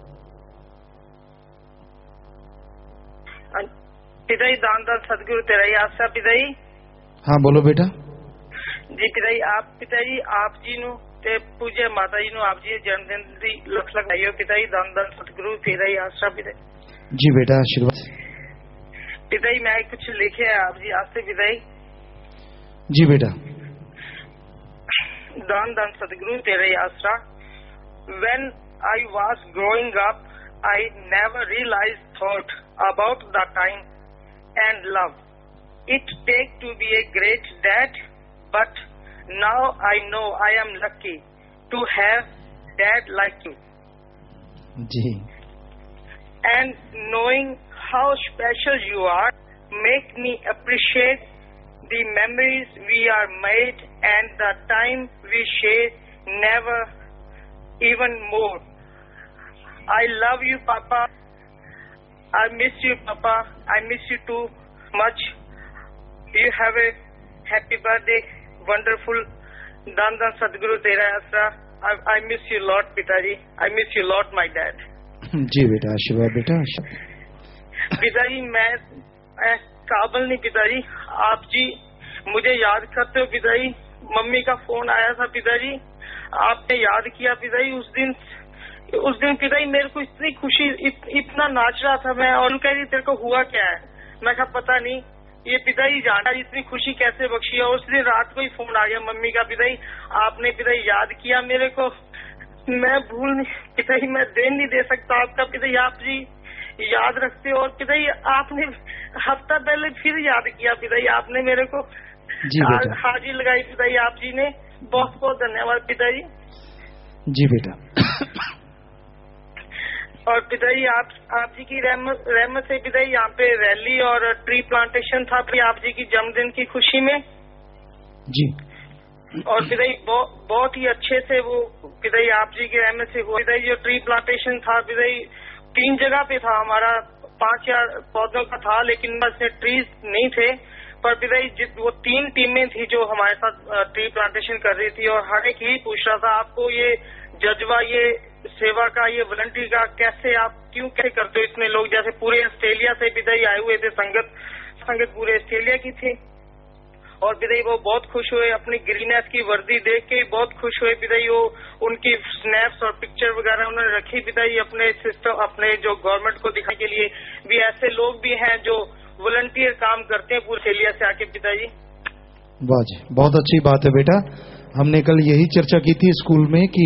पिताजी दान दान सतगुरु तेरा ही आसरा। पिताजी हाँ बोलो बेटा। जी पिताजी आप पिताजी आप जी नु ते पूज्य माता जी नु आप जी जन्मदिन दी लख लख बधाई हो पिताजी। दान दान सतगुरु तेरा ही आसरा पिताजी। जी बेटा आशीर्वाद। पिताजी मैं कुछ लिखे है आप जी आस्ते पिताजी। जी बेटा। दान दान सतगुरु तेरा ही आसरा। When I was growing up, I never realized thought about the time and love it take to be a great dad, but now I know I am lucky to have dad like you. Ji. And knowing how special you are make me appreciate the memories we are made and the time we share never even more. I love you, Papa. I miss you, Papa. I miss you too much. You have a happy birthday, wonderful. Dan Dan Sadguru Tera Asra. I, I miss you a lot, Pitaji. I miss you a lot, my dad. जी बेटा आशीर्वाद बेटा। पिताजी मैं काबिल नहीं पिताजी, आप जी मुझे याद करते हो पिताजी। मम्मी का फोन आया था पिताजी, आपने याद किया पिताजी। उस दिन उस दिन पिताजी मेरे को इतनी खुशी, इत, इतना नाच रहा था मैं, और कह रही तेरे को हुआ क्या है। मैं कहा पता नहीं, ये पिताजी जाना इतनी खुशी कैसे बख्शी है। उस दिन रात को ही फोन आ गया मम्मी का, पिताजी आपने पिताजी याद किया मेरे को, मैं भूल नहीं पिताजी, मैं दे नहीं दे सकता आपका पिताजी, आप जी याद रखते हो। और पिताजी आपने हफ्ता पहले फिर याद किया पिताजी, आपने मेरे को हाजिर लगाई पिताजी, आप जी ने, बहुत बहुत धन्यवाद पिताजी। जी बेटा। और पिताजी आप आप जी की रहमत रहमत से पिताजी यहाँ पे रैली और ट्री प्लांटेशन था आप जी की जन्मदिन की खुशी में। जी। और पिताजी बहुत बहुत ही अच्छे से वो पिताजी आप जी की रहमत से हुआ। पिताजी जो ट्री प्लांटेशन था पिताजी तीन जगह पे था, हमारा पांच या पौधों का था, लेकिन बस ट्रीज नहीं थे। पर पिताजी वो तीन टीमें थी जो हमारे साथ ट्री प्लांटेशन कर रही थी, और हर एक ही पूछ रहा था आपको ये जज्बा, ये सेवा का, ये वॉलंटियर का कैसे, आप क्यों कैसे करते हो इतने लोग, जैसे पूरे ऑस्ट्रेलिया से पिताजी आए हुए थे, संगत संगत पूरे ऑस्ट्रेलिया की थी। और पिताजी वो बहुत खुश हुए, अपनी ग्रीननेस की वर्दी देख के बहुत खुश हुए पिताजी। वो उनकी स्नैप्स और पिक्चर वगैरह उन्होंने रखी पिताजी अपने सिस्टम, अपने जो गवर्नमेंट को दिखाने के लिए। भी ऐसे लोग भी हैं जो वॉलंटियर काम करते हैं पूरे ऑस्ट्रेलिया से आके पिताजी। वाह जी, बहुत अच्छी बात है बेटा। हमने कल यही चर्चा की थी स्कूल में कि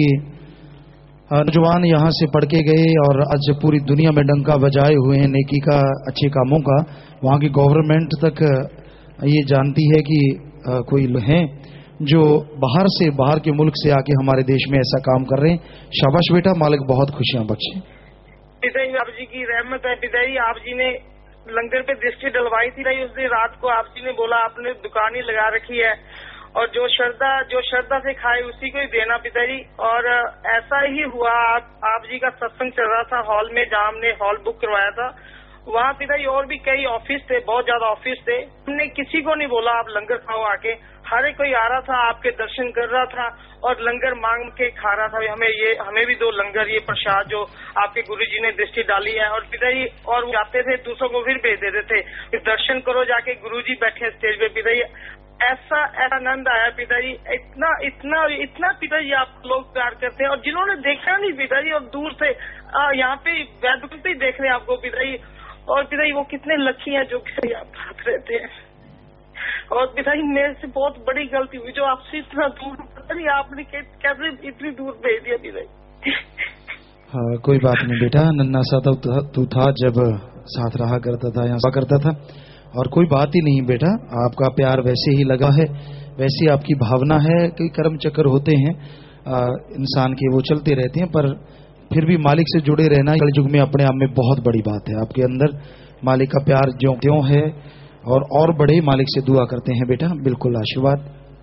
नौजवान यहाँ से पढ़ के गए और आज पूरी दुनिया में डंका बजाए हुए हैं नेकी का, अच्छे कामों का। वहाँ की गवर्नमेंट तक ये जानती है कि कोई हैं जो बाहर से, बाहर के मुल्क से आके हमारे देश में ऐसा काम कर रहे हैं। शाबाश बेटा, मालिक बहुत खुशियां बख्शे। पिताजी आप जी की रहमत है पिताजी, आप जी ने लंगर पे दृष्टि डलवाई थी भाई। उस दिन रात को आप जी ने बोला आपने दुकान ही लगा रखी है, और जो श्रद्धा जो श्रद्धा से खाए उसी को ही देना पिताजी। और ऐसा ही हुआ, आप, आप जी का सत्संग चल रहा था हॉल में, जहाँ हमने हॉल बुक करवाया था। वहाँ पिताजी और भी कई ऑफिस थे, बहुत ज्यादा ऑफिस थे। हमने किसी को नहीं बोला आप लंगर खाओ आके, हर एक कोई आ रहा था, आपके दर्शन कर रहा था और लंगर मांग के खा रहा था। हमें ये हमें भी दो लंगर, ये प्रसाद जो आपके गुरुजी ने दृष्टि डाली है। और पिताजी और वो जाते थे, दूसरों को फिर भेज देते थे, दर्शन करो जाके, गुरुजी बैठे स्टेज पे पिताजी। ऐसा ऐसा आनंद आया पिताजी, इतना इतना इतना पिताजी आप लोग प्यार करते हैं। और जिन्होंने देखा नहीं पिताजी, और दूर से यहाँ पे वैद्य पे देख रहे हैं आपको पिताजी। और पिताजी वो कितने लकी हैं जो आप साथ रहते हैं। और पिताजी मेरे से बहुत बड़ी गलती हुई जो आपसे इतना दूर, पता नहीं आपने कैसे इतनी दूर भेज दिया पिताजी। हाँ कोई बात नहीं बेटा, नन्ना सा तू था जब साथ रहा करता था, यहाँ करता था, और कोई बात ही नहीं बेटा। आपका प्यार वैसे ही लगा है, वैसी आपकी भावना है। कई कर्म चक्र होते हैं आ, इंसान के, वो चलते रहते हैं, पर फिर भी मालिक से जुड़े रहना कलयुग में अपने आप में बहुत बड़ी बात है। आपके अंदर मालिक का प्यार ज्यों त्यों है, और और बड़े मालिक से दुआ करते हैं बेटा, बिल्कुल आशीर्वाद।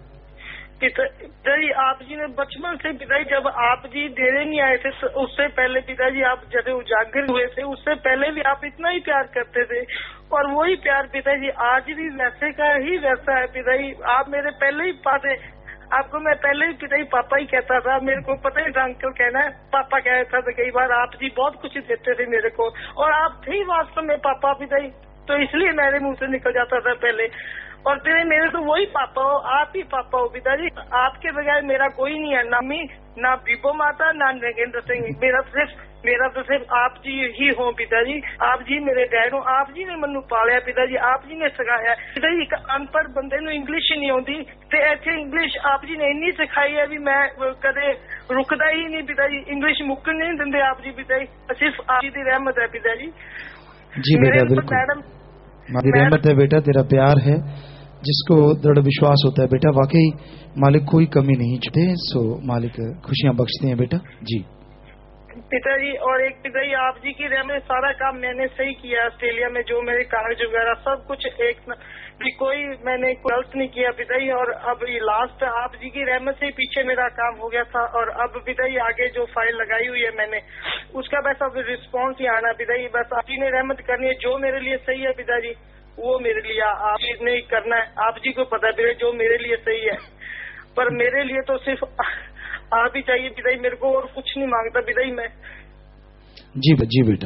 पिताजी आप जी ने बचपन से पिताजी, जब आप जी डेरे नहीं आए थे उससे पहले पिताजी, आप जब उजागर हुए थे उससे पहले भी आप इतना ही प्यार करते थे। और वही प्यार पिताजी आज भी वैसे का ही वैसा है पिताजी। आप मेरे पहले ही पाते, आपको मैं पहले ही पिताजी पापा ही कहता था, मेरे को पता ही था अंकल कहना है, पापा कहता था कई बार। आप जी बहुत कुछ देते थे मेरे को, और आप थे ही वास्तव में पापा पिताजी, तो इसलिए मेरे मुंह से निकल जाता था पहले। और फिर मेरे तो वही पापा हो, आप ही पापा हो पिताजी। आपके बगैर मेरा कोई नहीं है, ना मी, ना बीबो माता, ना नगेंद्र सिंह। मेरा सिर्फ मेरा तो सिर्फ आप जी ही हो पिताजी। आप जी मेरे डैड हो, आप जी ने मनु पालिया पिताजी, आप जी ने सिखाया पिताजी। एक अनपढ़ बंदे ਨੂੰ इंग्लिश ही नहीं आती, ਤੇ ਇੱਥੇ इंग्लिश आप जी ने इन्नी सिखाई है भी मैं कदे रुकदा ही नहीं पिताजी। इंग्लिश मुक्कन नहीं दिंदे आप जी पिताजी, सिर्फ आप जी की रहमत है पिताजी। जी बेटा बिल्कुल, हमारी रहमत है बेटा, तेरा प्यार है जिसको दृढ़ विश्वास होता है बेटा, वाकई मालिक कोई कमी नहीं छूटे। सो मालिक खुशियां बख्शते हैं बेटा। जी पिताजी, और एक पिताजी आप जी की रहमत, सारा काम मैंने सही किया ऑस्ट्रेलिया में, जो मेरे कागज वगैरह सब कुछ एक न, भी कोई मैंने गलत नहीं किया पिताजी। और अब ये लास्ट आप जी की रहमत से पीछे मेरा काम हो गया था, और अब पिताजी आगे जो फाइल लगाई हुई है मैंने, उसका बस अब रिस्पॉन्स ही आना पिताजी। बस आप जी ने रहमत करनी है, जो मेरे लिए सही है पिताजी वो मेरे लिए आप जी ने करना है। आप जी को पता है पिताजी जो मेरे लिए सही है, पर मेरे लिए तो सिर्फ आप ही चाहिए पिताजी, मेरे को और कुछ नहीं मांगता पिताजी मैं। जी जी बेटा।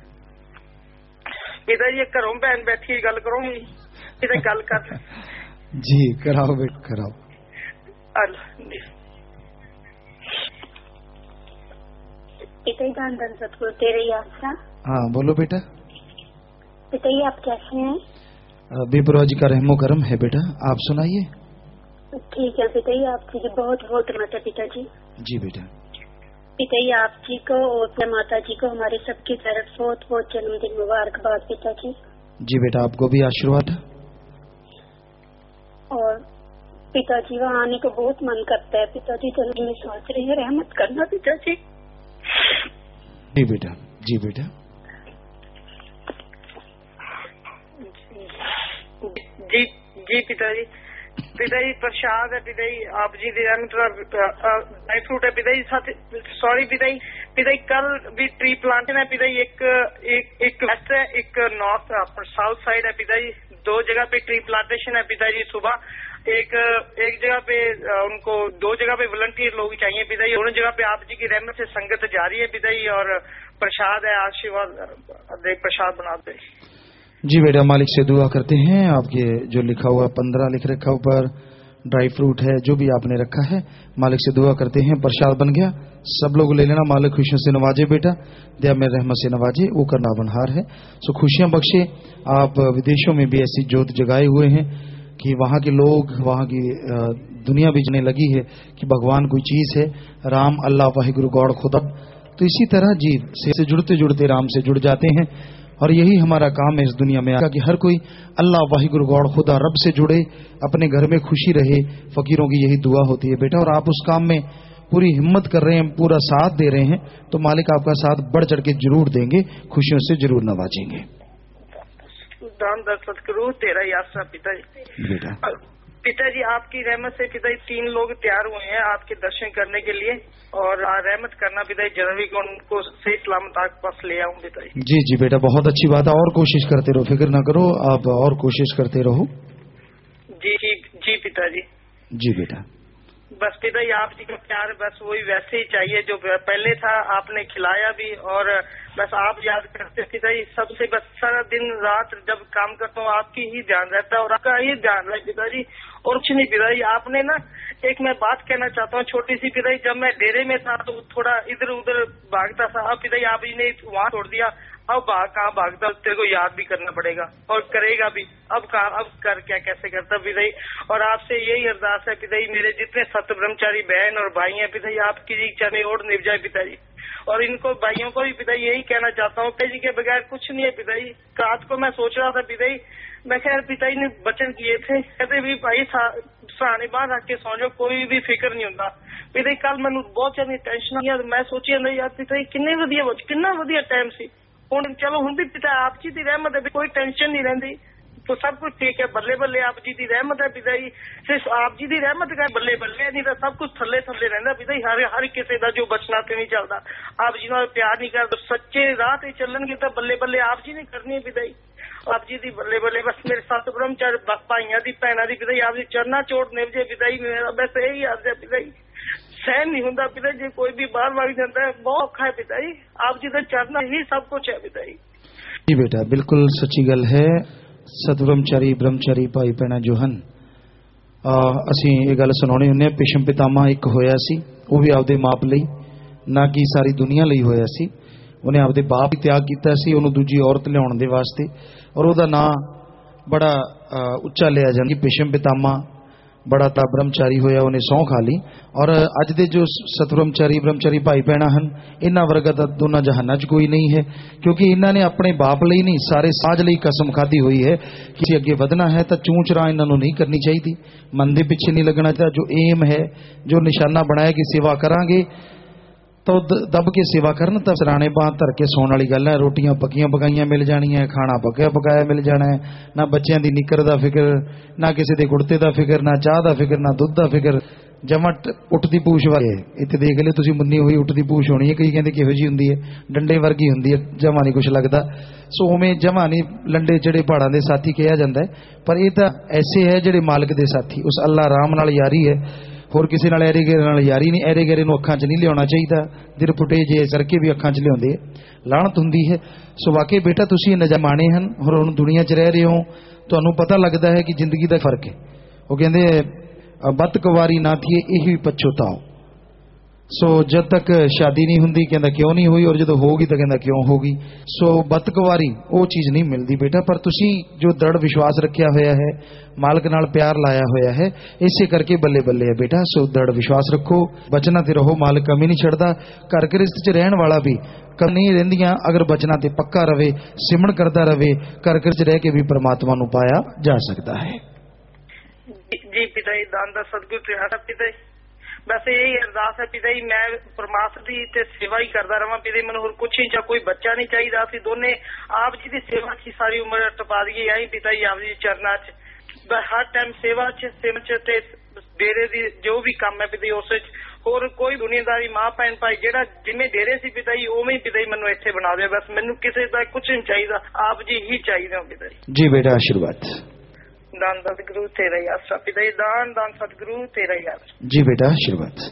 पिताजी घरों भैन बैठी गल करोगी, किते गल कर। जी कराओ बेटा कराओ। पिता जी धन धन सतगुरु तेरे ही आसरा। हाँ बोलो बेटा। पिता जी आप कैसे हैं? बेपरवाह जी का रहमो करम है बेटा, आप सुनाइए। ठीक है पिता जी, आप जी बहुत बहुत मत है पिता जी। जी बेटा। पिता जी आप जी को और अपने माता जी को हमारे सबकी तरफ बहुत बहुत जन्मदिन मुबारकबाद पिता जी। जी बेटा आपको भी आशीर्वाद। और पिता जी वहाँ आने को बहुत मन करता है पिता जी, तो मैं सोच रही है रहमत करना पिता जी। जी बेटा जी बेटा। जी जी पिताजी, पिताजी प्रसाद है पिताजी, आप जी दे ड्राई फ्रूट है पिताजी, साथ सॉरी पिताजी पिताजी कल भी ट्री प्लांटेशन है पिताजी, एक एक एक वेस्ट है एक नॉर्थ साउथ साइड है पिताजी, दो जगह पे ट्री प्लांटेशन है पिताजी। सुबह एक एक जगह पे उनको दो जगह पे वॉलंटियर लोग चाहिए पिताजी, दोनों जगह पे आप जी की रहमत से संगत जारी है पिताजी, और प्रसाद है आशीर्वाद दे प्रसाद बना दे। जी बेटा मालिक से दुआ करते हैं, आपके जो लिखा हुआ पंद्रह लिख रखा ऊपर ड्राई फ्रूट है जो भी आपने रखा है, मालिक से दुआ करते हैं प्रसाद बन गया, सब लोग ले लेना। मालिक खुशियों से नवाजे बेटा, दया में रहमत से नवाजे, वो करना बनहार है। सो खुशियां बख्शे। आप विदेशों में भी ऐसी जोत जगाए हुए हैं कि वहाँ के लोग, वहाँ की दुनिया भी जानने लगी है कि भगवान कोई चीज है, राम अल्लाह वाहिगुरु गॉड खुदा। तो इसी तरह जी से जुड़ते जुड़ते राम से जुड़ जाते हैं, और यही हमारा काम है इस दुनिया में कि हर कोई अल्लाह वाहिगुरु गॉड खुदा रब से जुड़े, अपने घर में खुशी रहे। फकीरों की यही दुआ होती है बेटा, और आप उस काम में पूरी हिम्मत कर रहे हैं, पूरा साथ दे रहे हैं, तो मालिक आपका साथ बढ़ चढ़ के जरूर देंगे, खुशियों से जरूर नवाजेंगे। दान दर्शत करो तेरा ही आसरा पिताजी। बेटा पिताजी आपकी रहमत से पिताजी तीन लोग तैयार हुए हैं आपके दर्शन करने के लिए, और रहमत करना पिताजी जनवरी को उनको सही सलामत आपके पास ले आऊं पिताजी। जी जी बेटा बहुत अच्छी बात है, और कोशिश करते रहो, फिक्र ना करो आप, और कोशिश करते रहो। जी जी जी पिताजी। जी बेटा बस पिताजी आप जी का प्यार बस वही वैसे ही चाहिए जो पहले था, आपने खिलाया भी, और बस आप याद करते पिताजी सबसे, बस सारा दिन रात जब काम करता हूँ आपकी ही ध्यान रहता है, और आपका ही ध्यान रहे पिताजी, और कुछ नहीं पिताजी। आपने ना एक मैं बात कहना चाहता हूँ छोटी सी पिताजी, जब मैं डेरे में था तो थोड़ा इधर उधर भागता था, अब पिताजी आप जी ने वहाँ छोड़ दिया, अब भाग कहाँ भागता, तेरे को याद भी करना पड़ेगा और करेगा भी, अब कहा अब कर क्या कैसे करता पिताजी। और आपसे यही अरदास है पिताजी, मेरे जितने सत ब्रह्मचारी बहन और भाई हैं पिताजी, आपकी चरण ओढ़ निभ जाए पिताजी, और इनको भाइयों को भी पिताजी यही कहना चाहता हूँ, पिताजी के बगैर कुछ नहीं है पिताजी। रात को मैं सोच रहा था पिताजी, मैं खैर पिताजी ने वचन किए थे, कहते भी भाई सराहने बाहर रख के सौ जाओ, कोई भी फिक्र नहीं होता पिताजी। कल मैंने बहुत ज्यादा टेंशन आई, मैं सोची नहीं यार पिताजी किन्ने वधिया किन्ना वधिया टाइम सी, हुण चलो हुण भी पिता आप जी की रहमत है, कोई टेंशन नहीं रहती, तो सब कुछ ठीक है, बल्ले बल्ले आप जी की रहमत है पिताजी, सिर्फ आप जी की रहमत का बल्ले बल्ले, नहीं तो सब कुछ थले थले रहता पिताजी। हर हर किसी का जो बचना तो नहीं चलता, आप जी नाल प्यार नहीं करते, सच्चे राह ते चलणगे तो बल्ले बल्ले आप जी ने करनी है पिताजी, आप जी की बल्ले बल्ले। बस मेरे सत ब्रह्मचारी भाइयों की भैनों की पिताजी आप जी चरना चोट निभ जाए पिताजी, मेरा बस यही अर्ज है पिताजी, सहन नहीं होता पिताजी, जे कोई भी बाहर भाग जाता है बहुत औखा है पिताजी, आप जी का चरना ही सब कुछ है पिताजी। जी बेटा बिल्कुल सच्ची गल है, सतब्रह्मचारी ब्रह्मचारी भाई भैन जो हैं, असी ये गल सुनाने हुन्ने, भीष्म पितामह एक होया सी, वो भी आपदे माप लई, ना कि सारी दुनिया लई होया सी, उन्हें आपदे बाप ही त्याग किया सी उन्होंने दूजी औरत लियाउण दे वास्ते, और उसदा नाम बड़ा उच्चा लिया जांदा, भीष्म पितामह बड़ा ता ब्रह्मचारी होया, उन्हें सौं खा ली। और अज दे जो सतब्रह्मचारी ब्रह्मचारी भाई भैन हैं, इन्हां वर्गा तां दोनों जहानां च कोई नहीं है, क्योंकि इन्हां ने अपने बाप लई नहीं सारे साज लई कसम खाधी हुई है कि अगे वधना है तो चूं चरा इन्हां नूं नहीं करनी चाहिए, मन दे पिछे नहीं लगना चाहिए, जो एम है जो निशाना बनाया कि सेवा करांगे तो दब के सेवा करन, तो सराणे बांह धर के सौण वाली गल है, रोटियां पक्कियां पकाइयां मिल जानियां, खाना पक्या पकाया मिल जाना है, ना बच्चों की निकर का फिक्र, ना किसी के कुड़ते का फिक्र, ना चाह का फिक्र, ना दुध का फिक्र, जमा उठती पूछ वाले इतने देख लियो तुसीं, मुन्नी हुई उठती पूछ होनी है, कई कहते किहो जी हुंदी है, डंडे वर्गी हुंदी है, जमा नहीं कुछ लगता। सो उवें जमा नहीं लंडे जिहड़े पहाड़ां दे साथी कहा जाता है, पर यह तो ऐसे है जिहड़े मालिक दे साथी, उस अल्लाह राम नाल यारी है, होर किसी नाल ऐरे गेरे नाल यारी नहीं, ऐरे गेरे नूं अखां च नहीं लियाउणा चाहिए, दिल पुटे जे करके भी अखां च लियाउंदे लाणत हुंदी है। सो वाकई बेटा तुसीं नजामाने हन, और हुण दुनिया च रह रहे हो, तुहानूं पता लगता है कि जिंदगी का फर्क है, वो कहते बत कुवारी ना थी यही पछताओ। सो जब तक शादी नहीं हुंदी कहता क्यों नहीं हुई, और जो होगी तो कहता क्यों होगी। सो बत कुवारी वो चीज नहीं मिलती बेटा, पर तुसी जो दृढ़ विश्वास रखा होया है, मालक नाल प्यार लाया होया है, इसे करके बल्ले बल्ले है बेटा। सो दृढ़ विश्वास रखो, बचना ते रहो, मालक कमी नहीं छड़दा। घर गृहस्थ च रहन वाला भी कम नहीं रहिंदियां अगर बचना ते पक्का रवे, सिमण करदा रवे, घर गृहस्थ रह के भी परमात्मा नूं पाया जा सकता है। जी पिता जी, दान दा सतगुर प्रयास पिता जी, बस यही अरदास है पिता जी, मैं परमात्मा की ते सेवा ही करता रहा पिता जी, मैंने होर कुछ नहीं चाहिए, कोई बच्चा नहीं चाहिए। असं दोने आप जी की सेवा की सारी उम्र टपा दी आई पिता जी, आप जी चरणा च हर टाइम सेवा च सेवा च ते डेरे दी जो भी काम है पिता जी उस होर कोई दुनियादारी मां भैन भाई जेड़ा जिम्मे डेरे सी पिता जी उवें पिता जी मैनू इत्थे बना दे, बस मैनू किसी का कुछ नहीं चाहिए, आप जी ही चाहिए पिता जी। जी बेटा आशीर्वाद। दान सतगुरु तेरा ही आसरा पिता जी, दान दान सतगुरु तेरा ही आसरा। जी बेटा आशीर्वाद।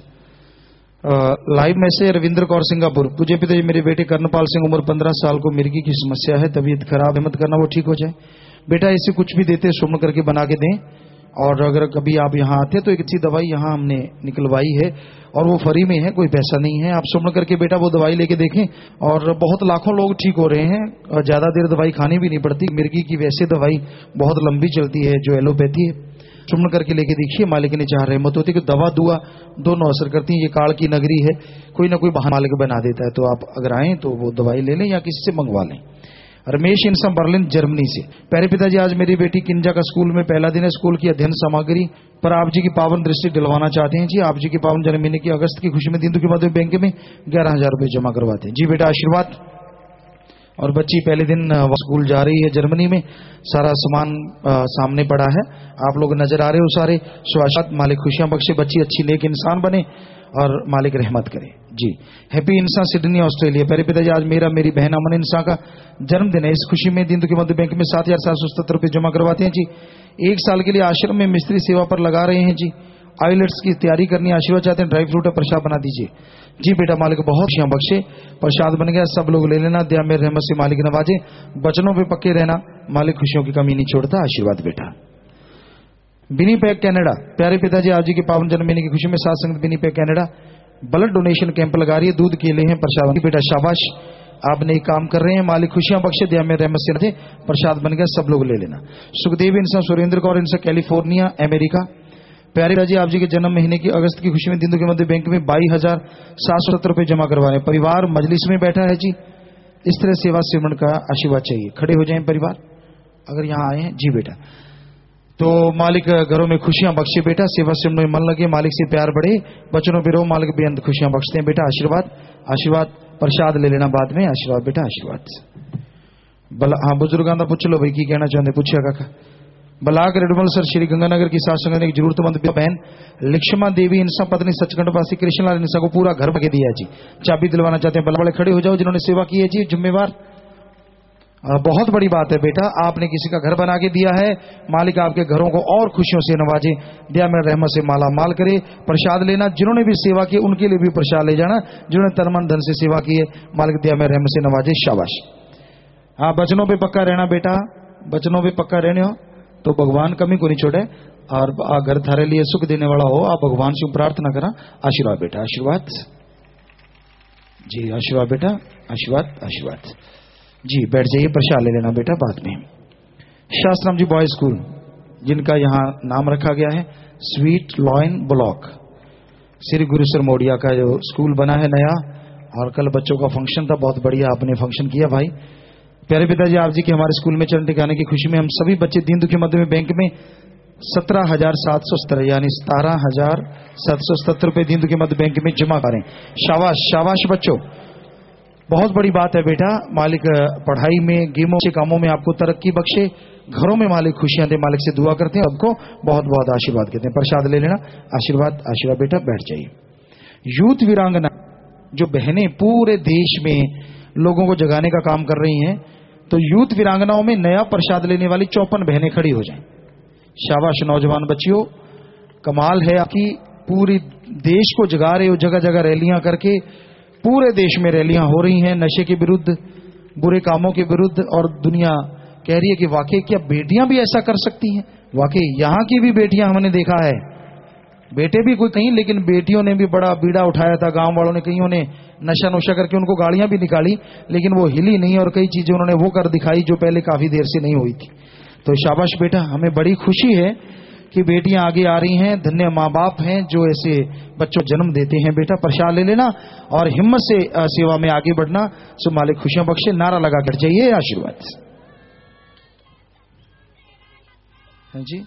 Live message Ravindra Kaur Singapore. पूज्य पिता जी, मेरे बेटे कर्णपाल सिंह उम्र पंद्रह साल को मिर्गी की समस्या है, तबीयत खराब है, मत करना वो ठीक हो जाए। बेटा इसे कुछ भी देते सुमन करके बना के दें, और अगर कभी आप यहाँ आते तो एक अच्छी दवाई यहाँ हमने निकलवाई है और वो फ्री में है, कोई पैसा नहीं है। आप सुमन करके बेटा वो दवाई लेके देखें, और बहुत लाखों लोग ठीक हो रहे हैं और ज्यादा देर दवाई खानी भी नहीं पड़ती। मिर्गी की वैसे दवाई बहुत लंबी चलती है जो एलोपैथी है, सुमन करके लेके देखिए, मालिक ने चाह रहे मत होती कि दवा दुआ दोनों असर करती है। ये काल की नगरी है, कोई ना कोई बहाना मालिक बना देता है, तो आप अगर आए तो वो दवाई ले लें या किसी से मंगवा लें। रमेश इंसा बर्लिन जर्मनी से। प्यारे पिताजी, आज मेरी बेटी किंजा का स्कूल में पहला दिन है, स्कूल की अध्ययन सामग्री पर आप जी की पावन दृष्टि दिलवाना चाहते हैं। जी आप जी की पावन जन्म महीने की अगस्त की खुशी में दिन के बाद बैंक में ग्यारह हजार रुपये जमा करवाते हैं। जी बेटा आशीर्वाद। और बच्ची पहले दिन स्कूल जा रही है जर्मनी में, सारा सामान आ, सामने पड़ा है, आप लोग नजर आ रहे हो सारे। स्वास्थ्य मालिक खुशियां बख्शे, बच्ची अच्छी नेक इंसान बने और मालिक रहमत करे। जी हैप्पी इंसान सिडनी ऑस्ट्रेलिया। प्यारे पिताजी, आज मेरा मेरी बहन अमन इंसान का जन्मदिन है। इस खुशी में दिन के मध्य बैंक में सात हजार सात सौ सत्तर रुपये जमा करवाते हैं। जी एक साल के लिए आश्रम में मिस्त्री सेवा पर लगा रहे हैं। जी आईलेट्स की तैयारी करनी, आशीर्वाद चाहते हैं, ड्राई फ्रूट और प्रसाद बना दीजिए। जी बेटा मालिक बहुत खुशियां बख्शे, प्रसाद बन गया, सब लोग ले लेना, दया में रहमत से मालिक नवाजे, बचनों पे पक्के रहना, मालिक खुशियों की कमी नहीं छोड़ता। आशीर्वाद बेटा। Winnipeg Canada. प्यारे पिताजी, आज जी के पावन जन्म महीने की खुशी में सात संगत Winnipeg Canada blood donation camp लगा रही है, दूध केले हैं, प्रसाद। बेटा शाबाश, आपने एक काम कर रहे हैं, मालिक खुशियां बख्शे, दया में रहमत से रहे, प्रसाद बन गया, सब लोग ले लेना। सुखदेव इंसान सुरेंद्र कौर इंसान कैलिफोर्निया अमेरिका। प्यारे पिताजी, आप जी के जन्म महीने की अगस्त की खुशी में दिन के मध्य बैंक में बाईस हजार सात सौ सत्तर रुपये जमा करवा रहे हैं। परिवार मजलिस में बैठा है। जी इस तरह सेवा सेवन का आशीर्वाद चाहिए। खड़े हो जाएं परिवार अगर यहाँ आए हैं। जी बेटा, तो मालिक घरों में खुशियां बख्शे बेटा, सेवा सेवन में मन लगे, मालिक से प्यार बढ़े, बचनों पे रहो, मालिक बेअंत खुशियां बख्शते हैं बेटा। आशीर्वाद आशीर्वाद। प्रसाद ले लेना बाद में। आशीर्वाद बेटा आशीर्वाद। हाँ बुजुर्गों का पूछ लो भाई की कहना चाहते, पूछिया काका। बलाक रेडमल सर श्री गंगानगर की सात संगत ने एक जरूरतमंद बहन लिक्ष्मा देवी इंसा पत्नी सचखंड वासी कृष्णलाल इंसा को पूरा घर बगे दिया। जी चाबी दिलवाना चाहते हैं, बल्ला वाले खड़े हो जाओ जिन्होंने सेवा की है। जी जिम्मेवार बहुत बड़ी बात है बेटा, आपने किसी का घर बना के दिया है, मालिक आपके घरों को और खुशियों से नवाजे, दया में रहमत से माला माल करे। प्रसाद लेना, जिन्होंने भी सेवा की उनके लिए भी प्रसाद ले जाना, जिन्होंने तन मन धन से सेवा की है, मालिक दया में रहमत से नवाजे। शाबाश। हाँ बचनों पे पक्का रहना बेटा, बचनों पे पक्का रहने हो तो भगवान कमी को नहीं छोड़े, और घर थारे लिए सुख देने वाला हो, आप भगवान से प्रार्थना करा। आशीर्वाद बेटा आशीर्वाद। जी आशीर्वाद बेटा आशीर्वाद आशीर्वाद। जी बैठ जाइए, प्रसाद ले लेना बेटा बाद में। शास्त्रम जी बॉय स्कूल, जिनका यहाँ नाम रखा गया है स्वीट लॉइन ब्लॉक, श्री गुरु सर मोडिया का जो स्कूल बना है नया, और कल बच्चों का फंक्शन था, बहुत बढ़िया आपने फंक्शन किया भाई। प्यारे पिताजी, आप जी के हमारे स्कूल में चरण टिकाने की खुशी में हम सभी बच्चे दीन दुखी मध्य में बैंक में सत्रह हजार सात सौ सत्तर यानी सतारह हजार सात सौ सत्तर रुपये दीन दुखी मध्य बैंक में जमा करें। शाबाश शाबाश बच्चों, बहुत बड़ी बात है बेटा। मालिक पढ़ाई में, गेमों के कामों में आपको तरक्की बख्शे, घरों में मालिक खुशियां दे, मालिक से दुआ करते हैं, आपको बहुत बहुत आशीर्वाद कहते हैं। प्रसाद ले लेना। आशीर्वाद आशीर्वाद बेटा बैठ जाइए। यूथ वीरांगना, जो बहनें पूरे देश में लोगों को जगाने का काम कर रही हैं, तो यूथ वीरांगनाओं में नया प्रसाद लेने वाली चौपन बहनें खड़ी हो जाएं। शाबाश नौजवान बच्चियों, कमाल है आपकी, पूरी देश को जगा रहे हो, जगह जगह रैलियां करके, पूरे देश में रैलियां हो रही हैं नशे के विरुद्ध, बुरे कामों के विरुद्ध, और दुनिया कह रही है कि वाकई क्या बेटियां भी ऐसा कर सकती हैं। वाकई यहाँ की भी बेटियां हमने देखा है, बेटे भी कोई कहीं, लेकिन बेटियों ने भी बड़ा बीड़ा उठाया था। गांव वालों ने, कईयों ने नशा नुशा करके उनको गाड़ियां भी निकाली, लेकिन वो हिली नहीं और कई चीजें उन्होंने वो कर दिखाई जो पहले काफी देर से नहीं हुई थी। तो शाबाश बेटा, हमें बड़ी खुशी है कि बेटियां आगे आ रही हैं। धन्य माँ बाप हैं जो ऐसे बच्चों जन्म देते हैं। बेटा प्रसाद ले लेना और हिम्मत से सेवा में आगे बढ़ना। सो मालिक खुशियां बख्शे। नारा लगा कर जाइए, आशीर्वाद है जी।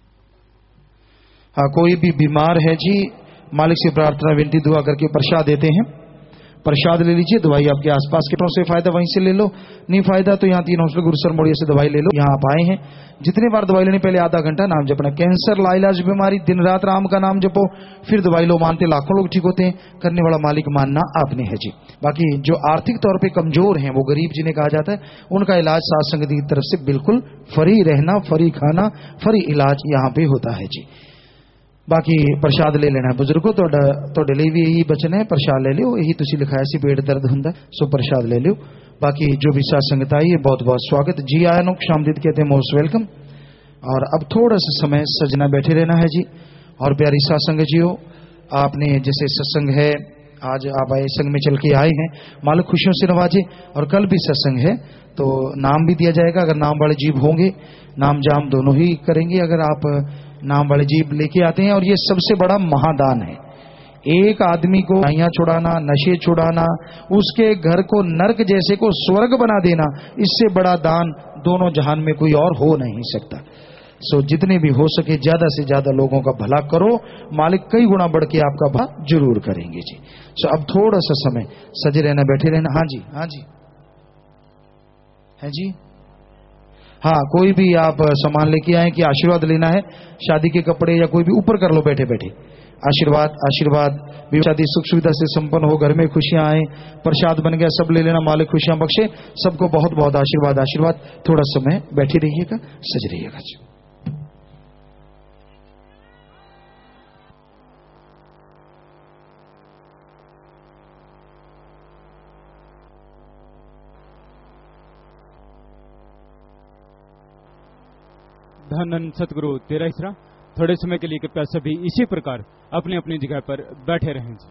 हाँ, कोई भी बीमार है जी, मालिक से प्रार्थना विनती दुआ करके प्रसाद देते हैं। प्रसाद ले लीजिए। दवाई आपके आसपास के से फायदा वहीं से ले लो, नहीं फायदा तो यहाँ तीन हॉस्पिटल गुरुसर मोड़िया से दवाई ले लो। यहाँ आप आए हैं, जितने बार दवाई लेनी पहले आधा घंटा नाम जपना। कैंसर लाइलाज बीमारी, दिन रात राम का नाम जपो, फिर दवाई लो। मानते लाखों लोग ठीक होते हैं, करने वाला मालिक मानना आपने है जी। बाकी जो आर्थिक तौर पे कमजोर हैं, वो गरीब जिन्हें कहा जाता है, उनका इलाज साथ संगत की तरफ से बिल्कुल फ्री रहना, फ्री खाना, फ्री इलाज यहाँ पे होता है जी। बाकी प्रसाद ले लेना है बुजुर्गो, ਤੁਹਾਡੇ ਲਈ भी यही बचन है, प्रसाद ले लियो। यही तुसी लिखाया सी पेट दर्द हुंदा, सो प्रसाद ले लियो। बाकी जो भी साथ संगत आई है, बहुत बहुत स्वागत जी। आया नो शामदीद कहते हैं, मोस्ट वेलकम। और अब थोड़ा सा समय सजना बैठे रहना है जी। और प्यारी साथ संगत जी हो, आपने जैसे सत्संग है, आज आप आए संग में चल के आए हैं, मालिक खुशियों से नवाजे। और कल भी सत्संग है तो नाम भी दिया जाएगा। अगर नाम वाले जीव होंगे, नाम जाम दोनों ही करेंगे अगर आप नाम वाले जीव लेके आते हैं। और ये सबसे बड़ा महादान है, एक आदमी को गाइयां छुड़ाना, नशे छुड़ाना, उसके घर को नरक जैसे को स्वर्ग बना देना, इससे बड़ा दान दोनों जहान में कोई और हो नहीं सकता। सो जितने भी हो सके ज्यादा से ज्यादा लोगों का भला करो, मालिक कई गुना बढ़ के आपका भला जरूर करेंगे जी। सो अब थोड़ा सा समय सजे रहना, बैठे रहना। हाँ जी, हाँ जी, है जी। हाँ, कोई भी आप सामान लेके आए कि आशीर्वाद लेना है, शादी के कपड़े या कोई भी ऊपर कर लो बैठे बैठे। आशीर्वाद आशीर्वाद, शादी सुख सुविधा से संपन्न हो, घर में खुशियां आए, प्रसाद बन गया, सब ले लेना, मालिक खुशियां बख्शे सबको। बहुत बहुत आशीर्वाद आशीर्वाद। थोड़ा समय बैठे रहिएगा, सज रहिएगा जी। धन सतगुरु तेरा इसरा। थोड़े समय के लिए कृपया सभी इसी प्रकार अपनी अपनी जगह पर बैठे रहें जी।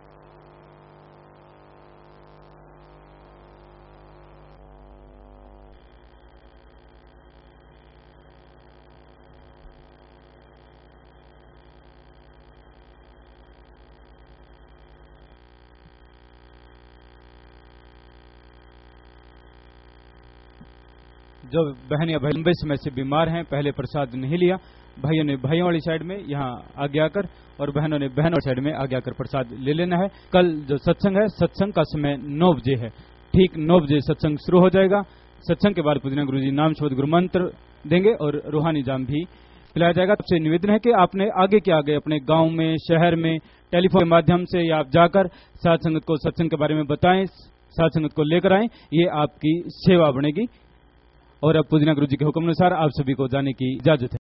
जो बहन या भाई लंबे समय से बीमार हैं, पहले प्रसाद नहीं लिया, भाइयों ने भाइयों वाली साइड में यहाँ आगे आकर और बहनों ने बहनों वाली साइड में आगे आकर प्रसाद ले लेना है। कल जो सत्संग है, सत्संग का समय नौ बजे है, ठीक नौ बजे सत्संग शुरू हो जाएगा। सत्संग के बाद पूजना गुरु जी नाम शब्द गुरु मंत्र देंगे और रूहानी जाम भी पिलाया जाएगा। आपसे निवेदन है कि आपने आगे के आगे अपने गाँव में, शहर में, टेलीफोन के माध्यम से या आप जाकर साथ संगत को सत्संग के बारे में बताएं, साथ संगत को लेकर आएं, ये आपकी सेवा बनेगी। और अब पूजना गुरु जी के हुक्म अनुसार आप सभी को जाने की इजाजत है।